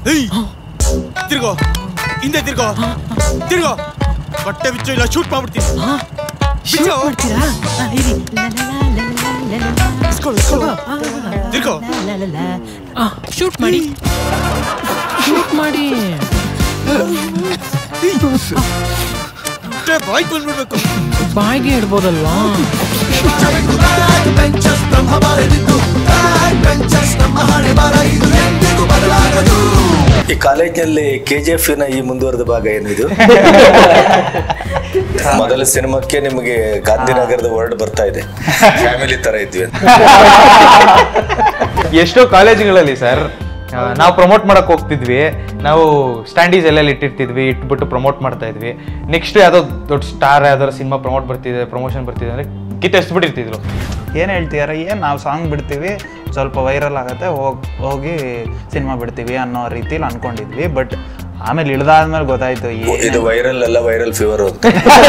ತಿರ್ಗೋ ಹಿಂದೆ ತಿರ್ಗೋ ತಿರ್ಗೋ ಬಟ್ಟೆ ಬಿಚ್ಚು ಇಲ್ಲ ಶೂಟ್ ಮಾಡ್ಬಿಡ್ತೀನಿ ತಿರ್ಗೋ ಶೂಟ್ ಮಾಡಿ ಶೂಟ್ ಮಾಡಿ ಬಾಯ್ ಬಂದ್ಬಿಡ್ಬೇಕು ಬಾಯಿಗೆ ಇಡ್ಬೋದಲ್ವಾ ಈ ಕಾಲೇಜಿನಲ್ಲಿ KGF ನ ಈ ಮುಂದುವರೆದ ಭಾಗ ಏನಿದು ಮೊದಲ ಸಿನಿಮಾಕ್ಕೆ ನಿಮಗೆ ಗಾಂಧಿನಗರದ ವರ್ಡ್ ಬರ್ತಾ ಇದೆ ಫ್ಯಾಮಿಲಿ ತರ ಇದ್ವಿ ಅಂತ ಎಷ್ಟೋ ಕಾಲೇಜುಗಳಲ್ಲಿ ಸರ್ ನಾವು ಪ್ರಮೋಟ್ ಮಾಡಕ್ ಹೋಗ್ತಿದ್ವಿ ನಾವು ಸ್ಟ್ಯಾಂಡೀಸ್ ಎಲ್ಲೆಲ್ಲಿ ಇಟ್ಟಿರ್ತಿದ್ವಿ ಇಟ್ಬಿಟ್ಟು ಪ್ರಮೋಟ್ ಮಾಡ್ತಾ ಇದ್ವಿ ನೆಕ್ಸ್ಟ್ ಯಾವುದೋ ದೊಡ್ಡ ಸ್ಟಾರ್ ಯಾವ್ದಾದ್ರು ಸಿನಿಮಾ ಪ್ರಮೋಷನ್ ಬರ್ತಿದೆ ಅಂದ್ರೆ ಕಿತ್ತೆಸ್ಬಿಟ್ಟಿರ್ತಿದ್ರು ಏನು ಹೇಳ್ತೀಯಾರ ಏನು ನಾವು ಸಾಂಗ್ ಬಿಡ್ತೀವಿ ಸ್ವಲ್ಪ ವೈರಲ್ ಆಗುತ್ತೆ ಹೋಗಿ ಸಿನಿಮಾ ಬಿಡ್ತೀವಿ ಅನ್ನೋ ರೀತಿಲಿ ಅನ್ಕೊಂಡಿದ್ವಿ ಬಟ್ ಆಮೇಲೆ ಇಳ್ದಾದ್ಮೇಲೆ ಗೊತ್ತಾಯ್ತು ಇದು ವೈರಲ್ ಅಲ್ಲ ವೈರಲ್ ಫೀವರ್ ಅಂತ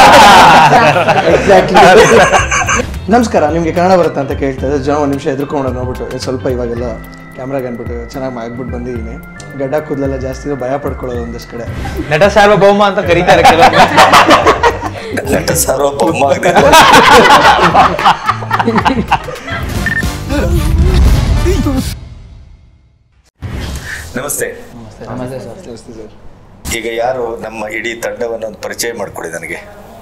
ನಮಸ್ಕಾರ ನಿಮಗೆ ಕನ್ನಡ ಬರುತ್ತೆ ಅಂತ ಕೇಳ್ತಾ ಇದ್ದೆ ಜನ ಒಂದು ನಿಮಿಷ ಎದುರ್ಕೊಂಡು ನೋಡ್ಬಿಟ್ಟು ಸ್ವಲ್ಪ ಇವಾಗೆಲ್ಲ ಕ್ಯಾಮ್ರಾಗೆ ಅಂದ್ಬಿಟ್ಟು ಚೆನ್ನಾಗಿ ಆಗ್ಬಿಟ್ಟು ಬಂದಿದ್ದೀನಿ ಗಡ್ಡ ಕೂದಲೆಲ್ಲ ಜಾಸ್ತಿ ಭಯ ಪಡ್ಕೊಳ್ಳೋದು ಒಂದಷ್ಟು ಕಡೆ ನಟ ಸಾರ್ವಭೌಮ ಅಂತ ಕರೀತಾರೆ ನಟ ಸಾರ್ವಭೌಮ ನಮಸ್ತೆ ನಮಸ್ತೆ ಸರ್ ಈಗ ಯಾರು ನಮ್ಮ ಇಡೀ ತಂಡವನ್ನು ಒಂದು ಪರಿಚಯ ಮಾಡಿಕೊಡಿ ನನಗೆ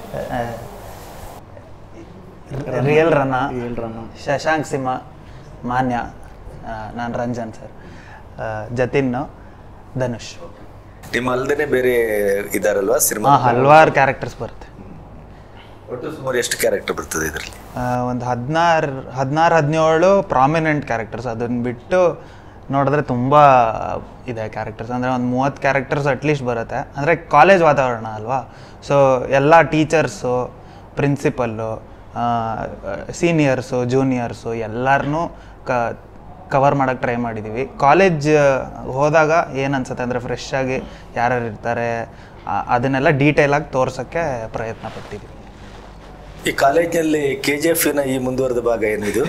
ರಿಯಲ್ ರನ್ನ ಶಶಾಂಕ್ ಸಿಂಹ ಮಾನ್ಯ ನಾನು ರಂಜನ್ ಸರ್ ಜತಿನ್ ಧನುಷ್ ನಿಮ್ಮ ಅಲ್ಲದೆ ಬೇರೆ ಇದಾರಲ್ವಾ ಸಿನಿಮಾ ಹಲವಾರು ಕ್ಯಾರೆಕ್ಟರ್ಸ್ ಬರುತ್ತೆ ಒಟ್ಟು ಸುಮಾರು ಎಷ್ಟು ಕ್ಯಾರೆಕ್ಟರ್ ಬರ್ತದೆ ಇದರಲ್ಲಿ ಒಂದು 17 ಪ್ರಾಮಿನೆಂಟ್ ಕ್ಯಾರೆಕ್ಟರ್ಸ್ ಅದನ್ನು ಬಿಟ್ಟು ನೋಡಿದ್ರೆ ತುಂಬ ಇದೆ ಕ್ಯಾರೆಕ್ಟರ್ಸ್ ಅಂದರೆ ಒಂದು 30 ಕ್ಯಾರೆಕ್ಟರ್ಸ್ ಅಟ್ಲೀಸ್ಟ್ ಬರುತ್ತೆ ಅಂದರೆ ಕಾಲೇಜ್ ವಾತಾವರಣ ಅಲ್ವಾ ಸೊ ಎಲ್ಲ ಟೀಚರ್ಸು ಪ್ರಿನ್ಸಿಪಲ್ಲು ಸೀನಿಯರ್ಸು ಜೂನಿಯರ್ಸು ಎಲ್ಲರನ್ನೂ ಕವರ್ ಮಾಡೋಕ್ಕೆ ಟ್ರೈ ಮಾಡಿದ್ದೀವಿ ಕಾಲೇಜ್ ಹೋದಾಗ ಏನು ಅನ್ಸುತ್ತೆ ಅಂದರೆ ಫ್ರೆಶ್ ಆಗಿ ಯಾರ್ಯಾರು ಇರ್ತಾರೆ ಅದನ್ನೆಲ್ಲ ಡೀಟೇಲಾಗಿ ತೋರ್ಸೋಕ್ಕೆ ಪ್ರಯತ್ನ ಪಟ್ಟಿದ್ದೀವಿ ಈ ಕಾಲೇಜಿನಲ್ಲಿ KGF ನ ಈ ಮುಂದುವರೆದ ಭಾಗ ಏನಿದು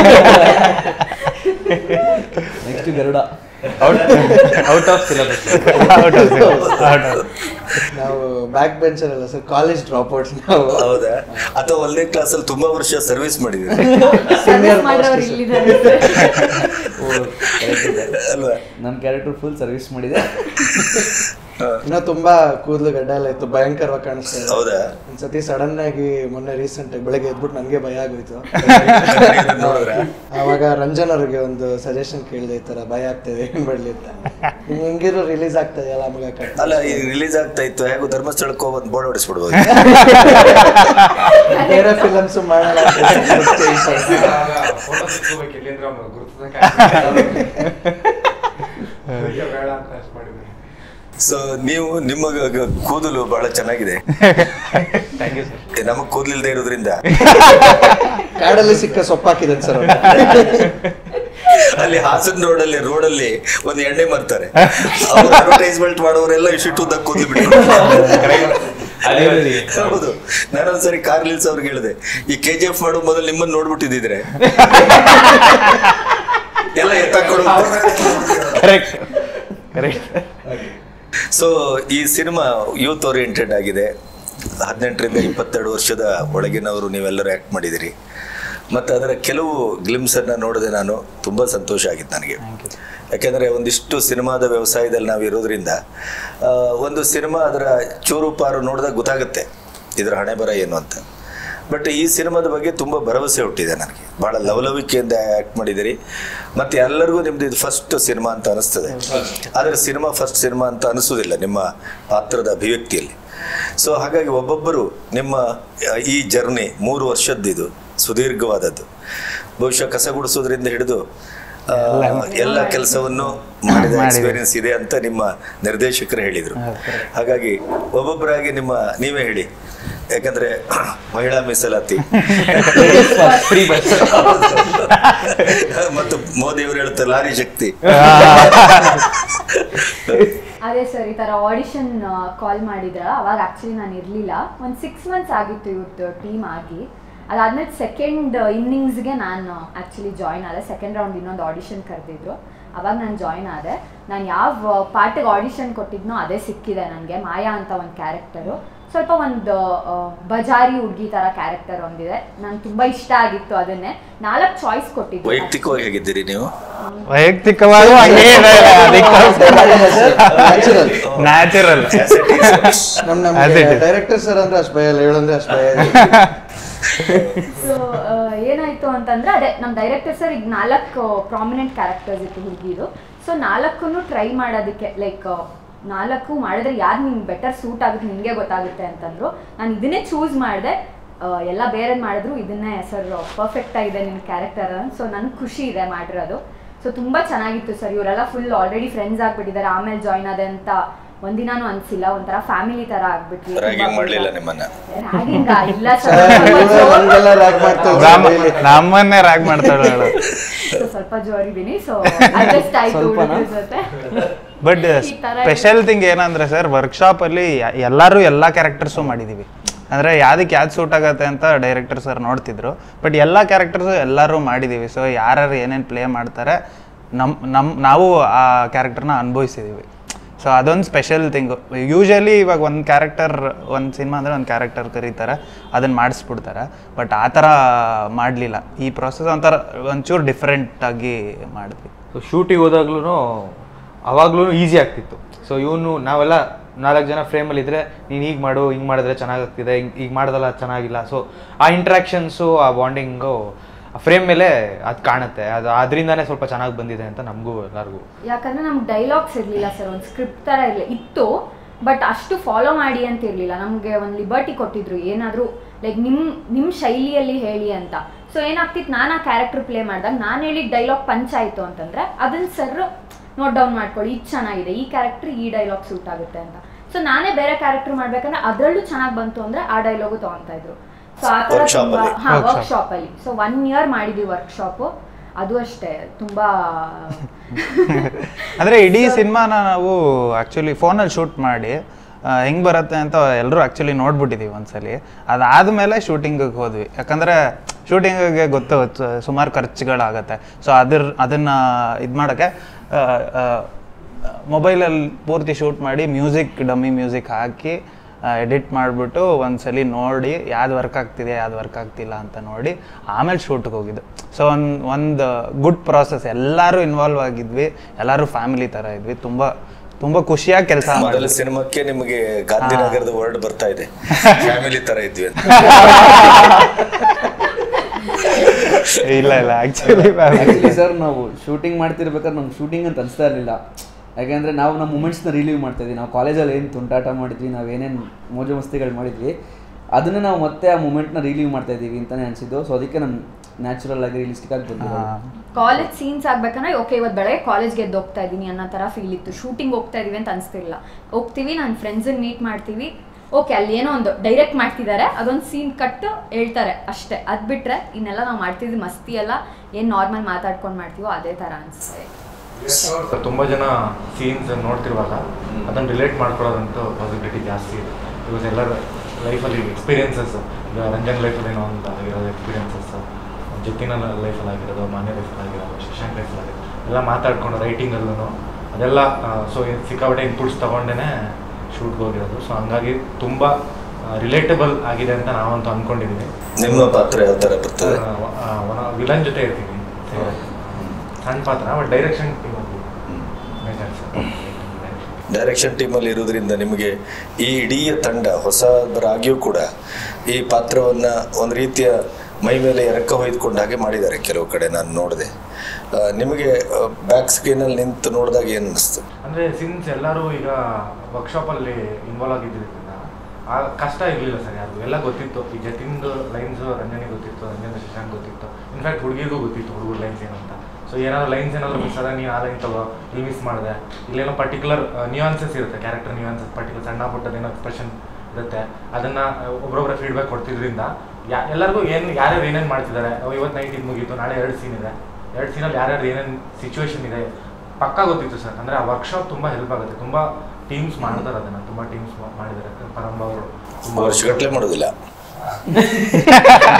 next Garuda out of syllabus ನಾವು ಬ್ಯಾಕ್ ಬೆಂಚರ್ ಅಲ್ಲ ಸರ್ ಕಾಲೇಜ್ ಡ್ರಾಪ್ ಔಟ್ ನಾವು ಹೌದಾ ಅಥವಾ 1ನೇ ಕ್ಲಾಸಲ್ಲಿ ತುಂಬಾ ವರ್ಷ ಸರ್ವಿಸ್ ಮಾಡಿದ್ದೀವಿ ಅಲ್ವಾ ನಮ್ಮ ಕ್ಯಾರೆಕ್ಟರ್ ಫುಲ್ ಸರ್ವಿಸ್ ಮಾಡಿದೆ ಇನ್ನೂ ತುಂಬಾ ಕೂದಲು ಗಡ್ಡ ಎಲ್ಲ ಇತ್ತು ಭಯಂಕರವಾಗಿ ಕಾಣಿಸ್ತಾ ಇದೆ ಹೌದಾ ಒಂದ್ಸತಿ ಸಡನ್ ಆಗಿ ಮೊನ್ನೆ ರೀಸೆಂಟ್ ಆಗಿ ಬೆಳಗ್ಗೆ ಎದ್ಬಿಟ್ಟು ನನಗೆ ಭಯ ಆಗೋಯ್ತು ಆವಾಗ ರಂಜನ್ ಅವ್ರಿಗೆ ಒಂದು ಸಜೆಷನ್ ಕೇಳಿದೆ ಈ ತರ ಭಯ ಆಗ್ತದೆ ಏನ್ ಮಾಡ್ಲಿ ಅಂತ ಹೆಂಗಿರೋ ರಿಲೀಸ್ ಆಗ್ತಾ ಇದೆಯಲ್ಲ ಮಗ ಅಲ್ಲ ಈಗ ರಿಲೀಸ್ ಆಗ್ತಾ ಇತ್ತು ಹೇಗೂ ಧರ್ಮಸ್ಥಳಕ್ಕೆ ಒಂದು ಬೋರ್ಡ್ ಹೊಡಿಸ್ಬಿಡ್ಬೋದು ಬೇರೆ ಫಿಲಮ್ಸ್ ಮಾಡೋಣ ಸೊ ನೀವು ನಿಮ್ಮ ಕೂದಲು ಬಹಳ ಚೆನ್ನಾಗಿದೆ ನಮಗ್ ಕೂದಲಿಲ್ದೇ ಇರೋದ್ರಿಂದ ಕಾಡಲ್ಲಿ ಸಿಕ್ಕ ಸೊಪ್ಪಾಕಿದೆ ಸರ್ ಅಲ್ಲಿ ಹಾಸನ್ ರೋಡಲ್ಲಿ ಒಂದು ಎಣ್ಣೆ ಮಾರ್ತಾರೆ ಅಡ್ವರ್ಟೈಸ್ಮೆಂಟ್ ಮಾಡೋರೆಲ್ಲ ಇಷ್ಟು ಉದ್ದ ಕೂದಲು ಬಿಟ್ಟು ಹೌದು ನಾನೊಂದ್ಸರಿ ಕಾರ್ ನಿಲ್ಸ್ ಅವ್ರಿಗೆ ಹೇಳಿದೆ ಈ KGF ಮಾಡೋ ಮೊದಲು ನಿಮ್ಮನ್ನ ನೋಡ್ಬಿಟ್ಟಿದ್ರೆ ಎಲ್ಲ ಎತ್ತಾಕೊಡು. ಸೊ ಈ ಸಿನಿಮಾ ಯೂತ್ ಓರಿಯೆಂಟೆಡ್ ಆಗಿದೆ 18ರಿಂದ 22 ವರ್ಷದ ಒಳಗಿನವರು ನೀವೆಲ್ಲರೂ ಆ್ಯಕ್ಟ್ ಮಾಡಿದಿರಿ ಮತ್ತು ಅದರ ಕೆಲವು ಗ್ಲಿಮ್ಸನ್ನು ನೋಡಿದೆ ನಾನು ತುಂಬ ಸಂತೋಷ ಆಗಿತ್ತು ನನಗೆ ಯಾಕೆಂದರೆ ಒಂದಿಷ್ಟು ಸಿನಿಮಾದ ವ್ಯವಸಾಯದಲ್ಲಿ ನಾವು ಇರೋದ್ರಿಂದ ಒಂದು ಸಿನಿಮಾ ಅದರ ಚೂರು ಪಾರು ನೋಡಿದಾಗ ಗೊತ್ತಾಗುತ್ತೆ ಇದರ ಹಣೆ ಬರ ಏನು ಅಂತ ಬಟ್ ಈ ಸಿನಿಮಾದ ಬಗ್ಗೆ ತುಂಬ ಭರವಸೆ ಹುಟ್ಟಿದೆ ನನಗೆ ಭಾಳ ಲವಲವಿಕೆಯಿಂದ ಆ್ಯಕ್ಟ್ ಮಾಡಿದಿರಿ ಮತ್ತು ಎಲ್ಲರಿಗೂ ನಿಮ್ಮದು ಇದು ಫಸ್ಟ್ ಸಿನಿಮಾ ಅಂತ ಅನಿಸ್ತದೆ ಆದರೆ ಸಿನಿಮಾ ಫಸ್ಟ್ ಸಿನಿಮಾ ಅಂತ ಅನಿಸೋದಿಲ್ಲ ನಿಮ್ಮ ಪಾತ್ರದ ಅಭಿವ್ಯಕ್ತಿಯಲ್ಲಿ ಸೊ ಹಾಗಾಗಿ ಒಬ್ಬೊಬ್ಬರು ನಿಮ್ಮ ಈ ಜರ್ನಿ 3 ವರ್ಷದ್ದು ಇದು ಸುದೀರ್ಘವಾದದ್ದು ಬಹುಶಃ ಕಸ ಗುಡಿಸೋದ್ರಿಂದ ಹಿಡಿದು ಎಲ್ಲ ಕೆಲಸವನ್ನು ಮಾಡಿದ ಎಕ್ಸ್ಪೀರಿಯನ್ಸ್ ಇದೆ ಅಂತ ನಿಮ್ಮ ನಿರ್ದೇಶಕರು ಹೇಳಿದರು ಹಾಗಾಗಿ ಒಬ್ಬೊಬ್ಬರಾಗಿ ನೀವೇ ಹೇಳಿ ಯಾಕಂದ್ರೆ ಮಹಿಳಾ ಮೀಸಲಾತಿ ಮತ್ತು ಮೋದಿ ಅವರು ಹೇಳ್ತಾರೆ ಲಾರಿ ಶಕ್ತಿ ಅದೇ ಸರ್ ಈ ತರ ಆಡಿಷನ್ ಕಾಲ್ ಮಾಡಿದ್ರ ಅವಾಗ ಆಕ್ಚುಲಿ ನಾನು ಇರ್ಲಿಲ್ಲ ಒಂದು 6 ಮಂತ್ಸ್ ಆಗಿತ್ತು ಇವ್ರದ್ದು ಟೀಮ್ ಆಗಿ ಅದಾದ್ಮೇಲೆ ಸೆಕೆಂಡ್ ಇನ್ನಿಂಗ್ಸ್ಗೆ ನಾನು ಆಕ್ಚುಲಿ ಜಾಯ್ನ್ ಆದೆ ಸೆಕೆಂಡ್ ರೌಂಡ್ ಇನ್ನೊಂದು ಆಡಿಷನ್ ಕರೆದಿದ್ರು ಅವಾಗ ನಾನು ಜಾಯ್ನ್ ಆದೆ. ನಾನು ಯಾವ ಪಾರ್ಟಿಗೆ ಆಡಿಷನ್ ಕೊಟ್ಟಿದ್ನೋ ಅದೇ ಸಿಕ್ಕಿದೆ ನನಗೆ. ಮಾಯಾ ಅಂತ ಒಂದು ಕ್ಯಾರೆಕ್ಟರು, ಸ್ವಲ್ಪ ಒಂದು ಬಜಾರಿ ಹುಡುಗಿ ಥರ ಕ್ಯಾರೆಕ್ಟರ್ ಒಂದಿದೆ. ನಂಗೆ ತುಂಬ ಇಷ್ಟ ಆಗಿತ್ತು. ಅದನ್ನೇ 4 ಚಾಯ್ಸ್ ಕೊಟ್ಟಿದ್ದು. ವೈಯಕ್ತಿಕವಾಗಿ ಹೇಗಿದ್ದೀರಿ ನೀವು? ವೈಯಕ್ತಿಕವಾಗಿ ನ್ಯಾಚುರಲ್. ನಮ್ಗೆ ಡೈರೆಕ್ಟರ್ ಸರ್ ಅಂದ್ರೆ ಅಷ್ಟು ಭಯ ಇಲ್ಲ, ಹೇಳಂದ್ರೆ ಅಷ್ಟು ಭಯ ಇಲ್ಲ. ಸೊ ಏನಾಯ್ತು ಅಂತಂದ್ರೆ ಅದೇ ನಮ್ಮ ಡೈರೆಕ್ಟರ್ ಸರ್ ಈಗ 4 ಪ್ರಾಮಿನೆಂಟ್ ಕ್ಯಾರೆಕ್ಟರ್ಸ್ ಇತ್ತು ಹುಡುಗಿದು. ಸೊ 4 ಟ್ರೈ ಮಾಡೋದಕ್ಕೆ ಲೈಕ್ 4 ಮಾಡಿದ್ರೆ ಯಾರು ನಿಮ್ಗೆ ಬೆಟರ್ ಸೂಟ್ ಆಗುತ್ತೆ ನಿಮಗೆ ಗೊತ್ತಾಗುತ್ತೆ ಅಂತಂದ್ರು. ನಾನು ಇದನ್ನೇ ಚೂಸ್ ಮಾಡಿದೆ. ಎಲ್ಲ ಬೇರೆ ಮಾಡಿದ್ರು ಇದನ್ನೇ ಸರ್ ಪರ್ಫೆಕ್ಟ್ ಆಗಿದೆ ನಿನ್ನ ಕ್ಯಾರೆಕ್ಟರ್. ಸೊ ನನಗೆ ಖುಷಿ ಇದೆ ಮಾಡಿರೋದು. ಸೊ ತುಂಬ ಚೆನ್ನಾಗಿತ್ತು ಸರ್. ಇವರೆಲ್ಲ ಫುಲ್ ಆಲ್ರೆಡಿ ಫ್ರೆಂಡ್ಸ್ ಆಗ್ಬಿಟ್ಟಿದ್ದಾರೆ. ಆಮೇಲೆ ಜಾಯ್ನ್ ಆದೆ ಅಂತ ಒಂದಿನಾನು ಅನ್ಸಿಲ್ಲ. ಒಂಥರ ಫ್ಯಾಮಿಲಿ ತರ ಆಗ್ಬಿಟ್ವಿ. ರ್ಯಾಗಿಂಗ್ ಮಾಡ್ಲಿಲ್ಲ ನಿಮ್ಮನ್ನ? ರ್ಯಾಗಿಂಗ್ ಇಲ್ಲ ಸರ್, ನಮ್ಮನ್ನೇ ರ್ಯಾಗ್ ಮಾಡ್ತಾಳೆ. ಸ್ವಲ್ಪ ಜೋರಿದ್ದೀನಿ. ಸೊ ಅಡ್ಜಸ್ಟ್ ಆಯ್ತು ಜೊತೆ. ಬಟ್ ಸ್ಪೆಷಲ್ ಥಿಂಗ್ ಏನಂದ್ರೆ ಸರ್, ವರ್ಕ್ಶಾಪ್ ಅಲ್ಲಿ ಎಲ್ಲರೂ ಎಲ್ಲ ಕ್ಯಾರೆಕ್ಟರ್ಸು ಮಾಡಿದೀವಿ. ಅಂದ್ರೆ ಯಾವ್ದಕ್ಕೆ ಯಾವ್ದು ಸೂಟ್ ಆಗತ್ತೆ ಅಂತ ಡೈರೆಕ್ಟರ್ ಸರ್ ನೋಡ್ತಿದ್ರು. ಬಟ್ ಎಲ್ಲ ಕ್ಯಾರೆಕ್ಟರ್ಸು ಎಲ್ಲರೂ ಮಾಡಿದೀವಿ. ಸೊ ಯಾರ್ಯಾರು ಏನೇನು ಪ್ಲೇ ಮಾಡ್ತಾರೆ ನಾವು ಆ ಕ್ಯಾರೆಕ್ಟರ್ನ ಅನುಭವಿಸಿದೀವಿ. ಸೊ ಅದೊಂದು ಸ್ಪೆಷಲ್ ಥಿಂಗು. ಯೂಶಲಿ ಇವಾಗ ಒಂದು ಕ್ಯಾರೆಕ್ಟರ್, ಒಂದು ಸಿನಿಮಾ ಅಂದರೆ ಒಂದು ಕ್ಯಾರೆಕ್ಟರ್ ಕರೀತಾರೆ, ಅದನ್ನು ಮಾಡಿಸ್ಬಿಡ್ತಾರೆ. ಬಟ್ ಆ ಥರ ಮಾಡಲಿಲ್ಲ. ಈ ಪ್ರೊಸೆಸ್ ಒಂಥರ ಒಂಚೂರು ಡಿಫ್ರೆಂಟಾಗಿ ಮಾಡಿದ್ವಿ. ಸೊ ಶೂಟಿಗೆ ಹೋದಾಗ್ಲೂ ಅವಾಗ್ಲೂ ಈಸಿ ಆಗ್ತಿತ್ತು. ಸೊ ಇವನು ನಾವೆಲ್ಲ 4 ಜನ ಫ್ರೇಮಲ್ಲಿ ಇದ್ದರೆ ನೀನು ಹೀಗೆ ಮಾಡು, ಹಿಂಗೆ ಮಾಡಿದ್ರೆ ಚೆನ್ನಾಗಾಗ್ತಿದೆ, ಈಗ ಮಾಡ್ದಲ್ಲ ಚೆನ್ನಾಗಿಲ್ಲ. ಸೊ ಆ ಇಂಟ್ರ್ಯಾಕ್ಷನ್ಸು, ಆ ಬಾಂಡಿಂಗು ಫ್ರೇಮ್ ಮೇಲೆ ಅದು ಕಾಣುತ್ತೆ. ಅದು ಅದರಿಂದಾನೇ ಸ್ವಲ್ಪ ಚೆನ್ನಾಗಿ ಬಂದಿದೆ ಅಂತ ನಮಗೂ ಎಲ್ಲರಿಗೂ. ಯಾಕಂದ್ರೆ ನಮ್ಗೆ ಡೈಲಾಗ್ಸ್ ಇರಲಿಲ್ಲ ಸರ್, ಒಂದು ಸ್ಕ್ರಿಪ್ಟ್ ಥರ ಇತ್ತು. ಬಟ್ ಅಷ್ಟು ಫಾಲೋ ಮಾಡಿ ಅಂತ ಇರಲಿಲ್ಲ. ನಮಗೆ ಒಂದು ಲಿಬರ್ಟಿ ಕೊಟ್ಟಿದ್ರು, ಏನಾದರೂ ಲೈಕ್ ನಿಮ್ಮ ಶೈಲಿಯಲ್ಲಿ ಹೇಳಿ ಅಂತ. ಸೊ ಏನಾಗ್ತಿತ್ತು, ನಾನು ಆ ಕ್ಯಾರೆಕ್ಟರ್ ಪ್ಲೇ ಮಾಡಿದಾಗ ನಾನು ಹೇಳಿದ ಡೈಲಾಗ್ ಪಂಚ್ ಆಯಿತು ಅಂತಂದರೆ ಅದನ್ನು ಸರ್ ನೋಟ್ ಡೌನ್ ಮಾಡ್ಕೊಳ್ಳಿ, ಇದು ಚೆನ್ನಾಗಿದೆ, ಈ ಕ್ಯಾರೆಕ್ಟರ್ ಈ ಡೈಲಾಗ್ ಸೂಟ್ ಆಗುತ್ತೆ ಅಂತ. ಸೊ ನಾನೇ ಬೇರೆ ಕ್ಯಾರೆಕ್ಟರ್ ಮಾಡ್ಬೇಕಂದ್ರೆ ಅದರಲ್ಲೂ ಚೆನ್ನಾಗಿ ಬಂತು ಅಂದರೆ ಆ ಡೈಲಾಗು ತೊಗೊತಾ ಇದ್ರು. ಸೊ ಆ ಥರ ತುಂಬ ವರ್ಕ್ಶಾಪಲ್ಲಿ. ಸೊ 1 year ಮಾಡಿದ್ವಿ ವರ್ಕ್ಶಾಪು. ಅದು ಅಷ್ಟೇ ತುಂಬಾ ಅಂದರೆ ಇಡೀ ಸಿನಿಮಾನ ನಾವು ಆ್ಯಕ್ಚುಲಿ ಫೋನಲ್ಲಿ ಶೂಟ್ ಮಾಡಿ ಹೆಂಗೆ ಬರುತ್ತೆ ಅಂತ ಎಲ್ಲರೂ ಆ್ಯಕ್ಚುಲಿ ನೋಡ್ಬಿಟ್ಟಿದ್ದೀವಿ ಒಂದ್ಸಲಿ. ಅದಾದಮೇಲೆ ಶೂಟಿಂಗಿಗೆ ಹೋದ್ವಿ. ಯಾಕಂದರೆ ಶೂಟಿಂಗಿಗೆ ಗೊತ್ತು ಸುಮಾರು ಖರ್ಚುಗಳಾಗತ್ತೆ. ಸೊ ಅದನ್ನು ಇದು ಮಾಡೋಕ್ಕೆ ಮೊಬೈಲಲ್ಲಿ ಪೂರ್ತಿ ಶೂಟ್ ಮಾಡಿ ಡಮ್ಮಿ ಮ್ಯೂಸಿಕ್ ಹಾಕಿ ಎಡಿಟ್ ಮಾಡಿಬಿಟ್ಟು ಒಂದ್ಸಲಿ ನೋಡಿ ಯಾವ್ದು ವರ್ಕ್ ಆಗ್ತಿದೆ ಯಾವ್ದು ವರ್ಕ್ ಆಗ್ತಿಲ್ಲ ಅಂತ ನೋಡಿ ಆಮೇಲೆ ಶೂಟ್ಗೆ ಹೋಗಿದ್ದು. ಸೊ ಒಂದು ಗುಡ್ ಪ್ರಾಸೆಸ್. ಎಲ್ಲರೂ ಇನ್ವಾಲ್ವ್ ಆಗಿದ್ವಿ, ಎಲ್ಲರೂ ಫ್ಯಾಮಿಲಿ ಥರ ಇದ್ವಿ. ತುಂಬ ಖುಷಿಯಾಗಿ ಕೆಲಸ ಮೊದಲ ಸಿನಿಮಾಕ್ಕೆ ನಿಮಗೆ ಗಾಂಧಿನಗರದ ವರ್ಡ್ ಬರ್ತಾ ಇದೆ, ಫ್ಯಾಮಿಲಿ ಥರ ಇದ್ವಿ ಅಂತ. ಇಲ್ಲ ಆ್ಯಕ್ಚುಲಿ ಸರ್ ನಾವು ಶೂಟಿಂಗ್ ಮಾಡ್ತಿರ್ಬೇಕಾದ್ರೆ ನಮ್ಗೆ ಶೂಟಿಂಗ್ ಅಂತ ಅನಿಸ್ತಾ ಇರಲಿಲ್ಲ. ಯಾಕೆಂದರೆ ನಾವು ನಮ್ಮ ಮೂಮೆಂಟ್ಸ್ನ ರಿಲೀವ್ ಮಾಡ್ತಾಯಿದ್ವಿ. ನಾವು ಕಾಲೇಜಲ್ಲಿ ಏನು ತುಂಟಾಟ ಮಾಡಿದ್ವಿ, ನಾವು ಏನೇನು ಮೋಜು ಮಸ್ತಿಗಳು ಮಾಡಿದ್ವಿ, ಅದನ್ನು ನಾವು ಮತ್ತೆ ಆ ಮೂಮೆಂಟ್ನ ರಿಲೀವ್ ಮಾಡ್ತಾಯಿದ್ದೀವಿ ಅಂತಲೇ ಅನಿಸಿದ್ದು. ಸೊ ಅದಕ್ಕೆ ನಮ್ಮ ನ್ಯಾಚುರಲ್ ಆಗಿ ರಿಯಲಿಸ್ಟಿಕ್ ಆಗಿ ಬಂದಿದ್ದು. ಕಾಲೇಜ್ ಸೀನ್ಸ್ ಆಗ್ಬೇಕಂದ್ರೆ ಓಕೆ ಇವತ್ತು ಬೆಳಗ್ಗೆ ಕಾಲೇಜ್ಗೆ ಎದ್ದು ಹೋಗ್ತಾ ಇದ್ದೀನಿ ಅನ್ನೋ ಥರ ಫೀಲ್ ಇತ್ತು. ಶೂಟಿಂಗ್ ಹೋಗ್ತಾ ಇದೀವಿ ಅಂತ ಅನಿಸ್ತಿರಲಿಲ್ಲ. ಹೋಗ್ತೀವಿ, ನನ್ನ ಫ್ರೆಂಡ್ಸನ್ನ ಮೀಟ್ ಮಾಡ್ತೀವಿ, ಓಕೆ ಅಲ್ಲಿ ಏನೋ ಒಂದು ಡೈರೆಕ್ಟ್ ಮಾಡ್ತಿದ್ದಾರೆ, ಅದೊಂದು ಸೀನ್ ಕಟ್ಟು ಹೇಳ್ತಾರೆ ಅಷ್ಟೇ. ಅದು ಬಿಟ್ಟರೆ ಇನ್ನೆಲ್ಲ ನಾವು ಮಾಡ್ತಿದ್ವಿ ಮಸ್ತಿ ಎಲ್ಲ ಏನು ನಾರ್ಮಲ್ ಮಾತಾಡ್ಕೊಂಡು ಮಾಡ್ತೀವೋ ಅದೇ ಥರ ಅನಿಸುತ್ತೆ. ತುಂಬ ಜನ ಸೀನ್ಸ್ ನೋಡ್ತಿರುವಾಗ ಅದನ್ನು ರಿಲೇಟ್ ಮಾಡ್ಕೊಳ್ಳೋದಂತೂ ಪಾಸಿಬಿಲಿಟಿ ಜಾಸ್ತಿ ಇದೆ. ಬಿಕಾಸ್ ಎಲ್ಲರ ಲೈಫಲ್ಲಿ ಎಕ್ಸ್ಪೀರಿಯನ್ಸಸ್, ಈಗ ರಂಜನ್ ಲೈಫಲ್ಲಿ ಏನೋ ಒಂದು ಆಗಿರೋದು ಎಕ್ಸ್ಪೀರಿಯನ್ಸಸ್, ಜತಿನ ಲೈಫಲ್ಲಿ ಆಗಿರೋದು, ಮಾನ್ಯ ಲೈಫಲ್ಲಿ ಆಗಿರೋದು, ಶಶಾಂಕ್ ಲೈಫಲ್ಲಿ ಆಗಿರೋದು ಎಲ್ಲ ಮಾತಾಡ್ಕೊಂಡು ರೈಟಿಂಗಲ್ಲೂ ಅದೆಲ್ಲ ಸೊ ಸಿಕ್ಕಾಪಟ್ಟೆ ಇನ್ಪುಟ್ಸ್ ತೊಗೊಂಡೇ ಶೂಟ್ಗೆ ಹೋಗಿರೋದು. ಸೊ ಹಂಗಾಗಿ ತುಂಬ ರಿಲೇಟಬಲ್ ಆಗಿದೆ ಅಂತ ನಾವಂತೂ ಅಂದ್ಕೊಂಡಿದ್ದೀನಿ. ನಿಮ್ಮ ಪಾತ್ರ ಯಾವ ಥರ ಬರ್ತದೆ? ವಿಲನ್ ಜೊತೆ ಇರ್ತೀನಿ, ಸಣ್ಣ ಪಾತ್ರ. ಬಟ್ ಡೈರೆಕ್ಷನ್ ಟೀಮಲ್ಲಿ ಇರೋದ್ರಿಂದ ನಿಮಗೆ ಈ ಇಡೀ ತಂಡ ಹೊಸಬರಾಗಿಯೂ ಕೂಡ ಈ ಪಾತ್ರವನ್ನು ಒಂದು ರೀತಿಯ ಮೈ ಮೇಲೆ ಎರಕ ಹೊಯ್ದುಕೊಂಡ ಹಾಗೆ ಮಾಡಿದ್ದಾರೆ ಕೆಲವು ಕಡೆ ನಾನು ನೋಡಿದೆ. ನಿಮಗೆ ಬ್ಯಾಕ್ ಸ್ಕ್ರೀನಲ್ಲಿ ನಿಂತು ನೋಡಿದಾಗ ಏನು ಅನಿಸ್ತು? ಅಂದರೆ ಸಿನ್ಸ್ ಎಲ್ಲರೂ ಈಗ ವರ್ಕ್ಶಾಪಲ್ಲಿ ಇನ್ವಾಲ್ವ್ ಆಗಿದ್ದರಿಂದ ಆ ಕಷ್ಟ ಇರಲಿಲ್ಲ ಸರ್. ಯಾರು ಎಲ್ಲ ಗೊತ್ತಿತ್ತು. ಈ ಜತಿಂದು ಲೈನ್ಸು ರಂಜನಿಗೆ ಗೊತ್ತಿತ್ತು, ರಂಜನ ಶಶಾಂಕ್ ಗೊತ್ತಿತ್ತು, ಇನ್ಫ್ಯಾಕ್ಟ್ ಹುಡುಗಿಗೂ ಗೊತ್ತಿತ್ತು ಹುಡುಗರು ಲೈನ್ಸ್ ಏನು ಅಂತ. ಸೊ ಏನಾದ್ರು ಲೈನ್ಸ್ ಏನಾದ್ರು ಮಿಸ್ ಆದಾಗ ನೀನು ಆ ಲೈನ್ ತಗೋ, ಇಲ್ಲಿ ಮಿಸ್ ಮಾಡಿದೆ, ಇಲ್ಲೇನೋ ಪರ್ಟಿಕ್ಯುಲರ್ ನ್ಯೂಯಾನ್ಸಸ್ ಇರುತ್ತೆ, ಕ್ಯಾರೆಕ್ಟರ್ ನ್ಯೂಯಾನ್ಸಸ್ ಪರ್ಟಿಕ್ಯುಲರ್ ಸಣ್ಣ ಪುಟ್ಟದೇನೋ ಎಕ್ಸ್ಪ್ರೆಷನ್ ಇರುತ್ತೆ, ಅದನ್ನು ಒಬ್ಬೊಬ್ಬರ ಫೀಡ್ಬ್ಯಾಕ್ ಕೊಡ್ತಿದ್ರಿಂದ ಎಲ್ಲರಿಗೂ ಯಾರ್ಯಾರು ಏನೇನು ಮಾಡ್ತಿದ್ದಾರೆ, ಇವತ್ತು ನೈಟ್ ಇದು ಮುಗೀತು, ನಾಳೆ 2 ಸೀನ್ ಇದೆ, 2 ಸೀನಲ್ಲಿ ಯಾರ್ಯಾರು ಏನೇನು ಸಿಚುವೇಶನ್ ಇದೆ ಪಕ್ಕಾ ಗೊತ್ತಿತ್ತು ಸರ್. ಅಂದರೆ ಆ ವರ್ಕ್ಶಾಪ್ ತುಂಬ ಹೆಲ್ಪ್ ಆಗುತ್ತೆ. ತುಂಬ ಟೀಮ್ಸ್ ಮಾಡ್ತಾರೆ ಅದನ್ನು, ತುಂಬ ಟೀಮ್ಸ್ ಮಾಡಿದ್ದಾರೆ. ಪರಂಬ ಅವರು ತುಂಬ ವರ್ಷಗಟ್ಟಲೆ ಮಾಡೋದಿಲ್ಲ.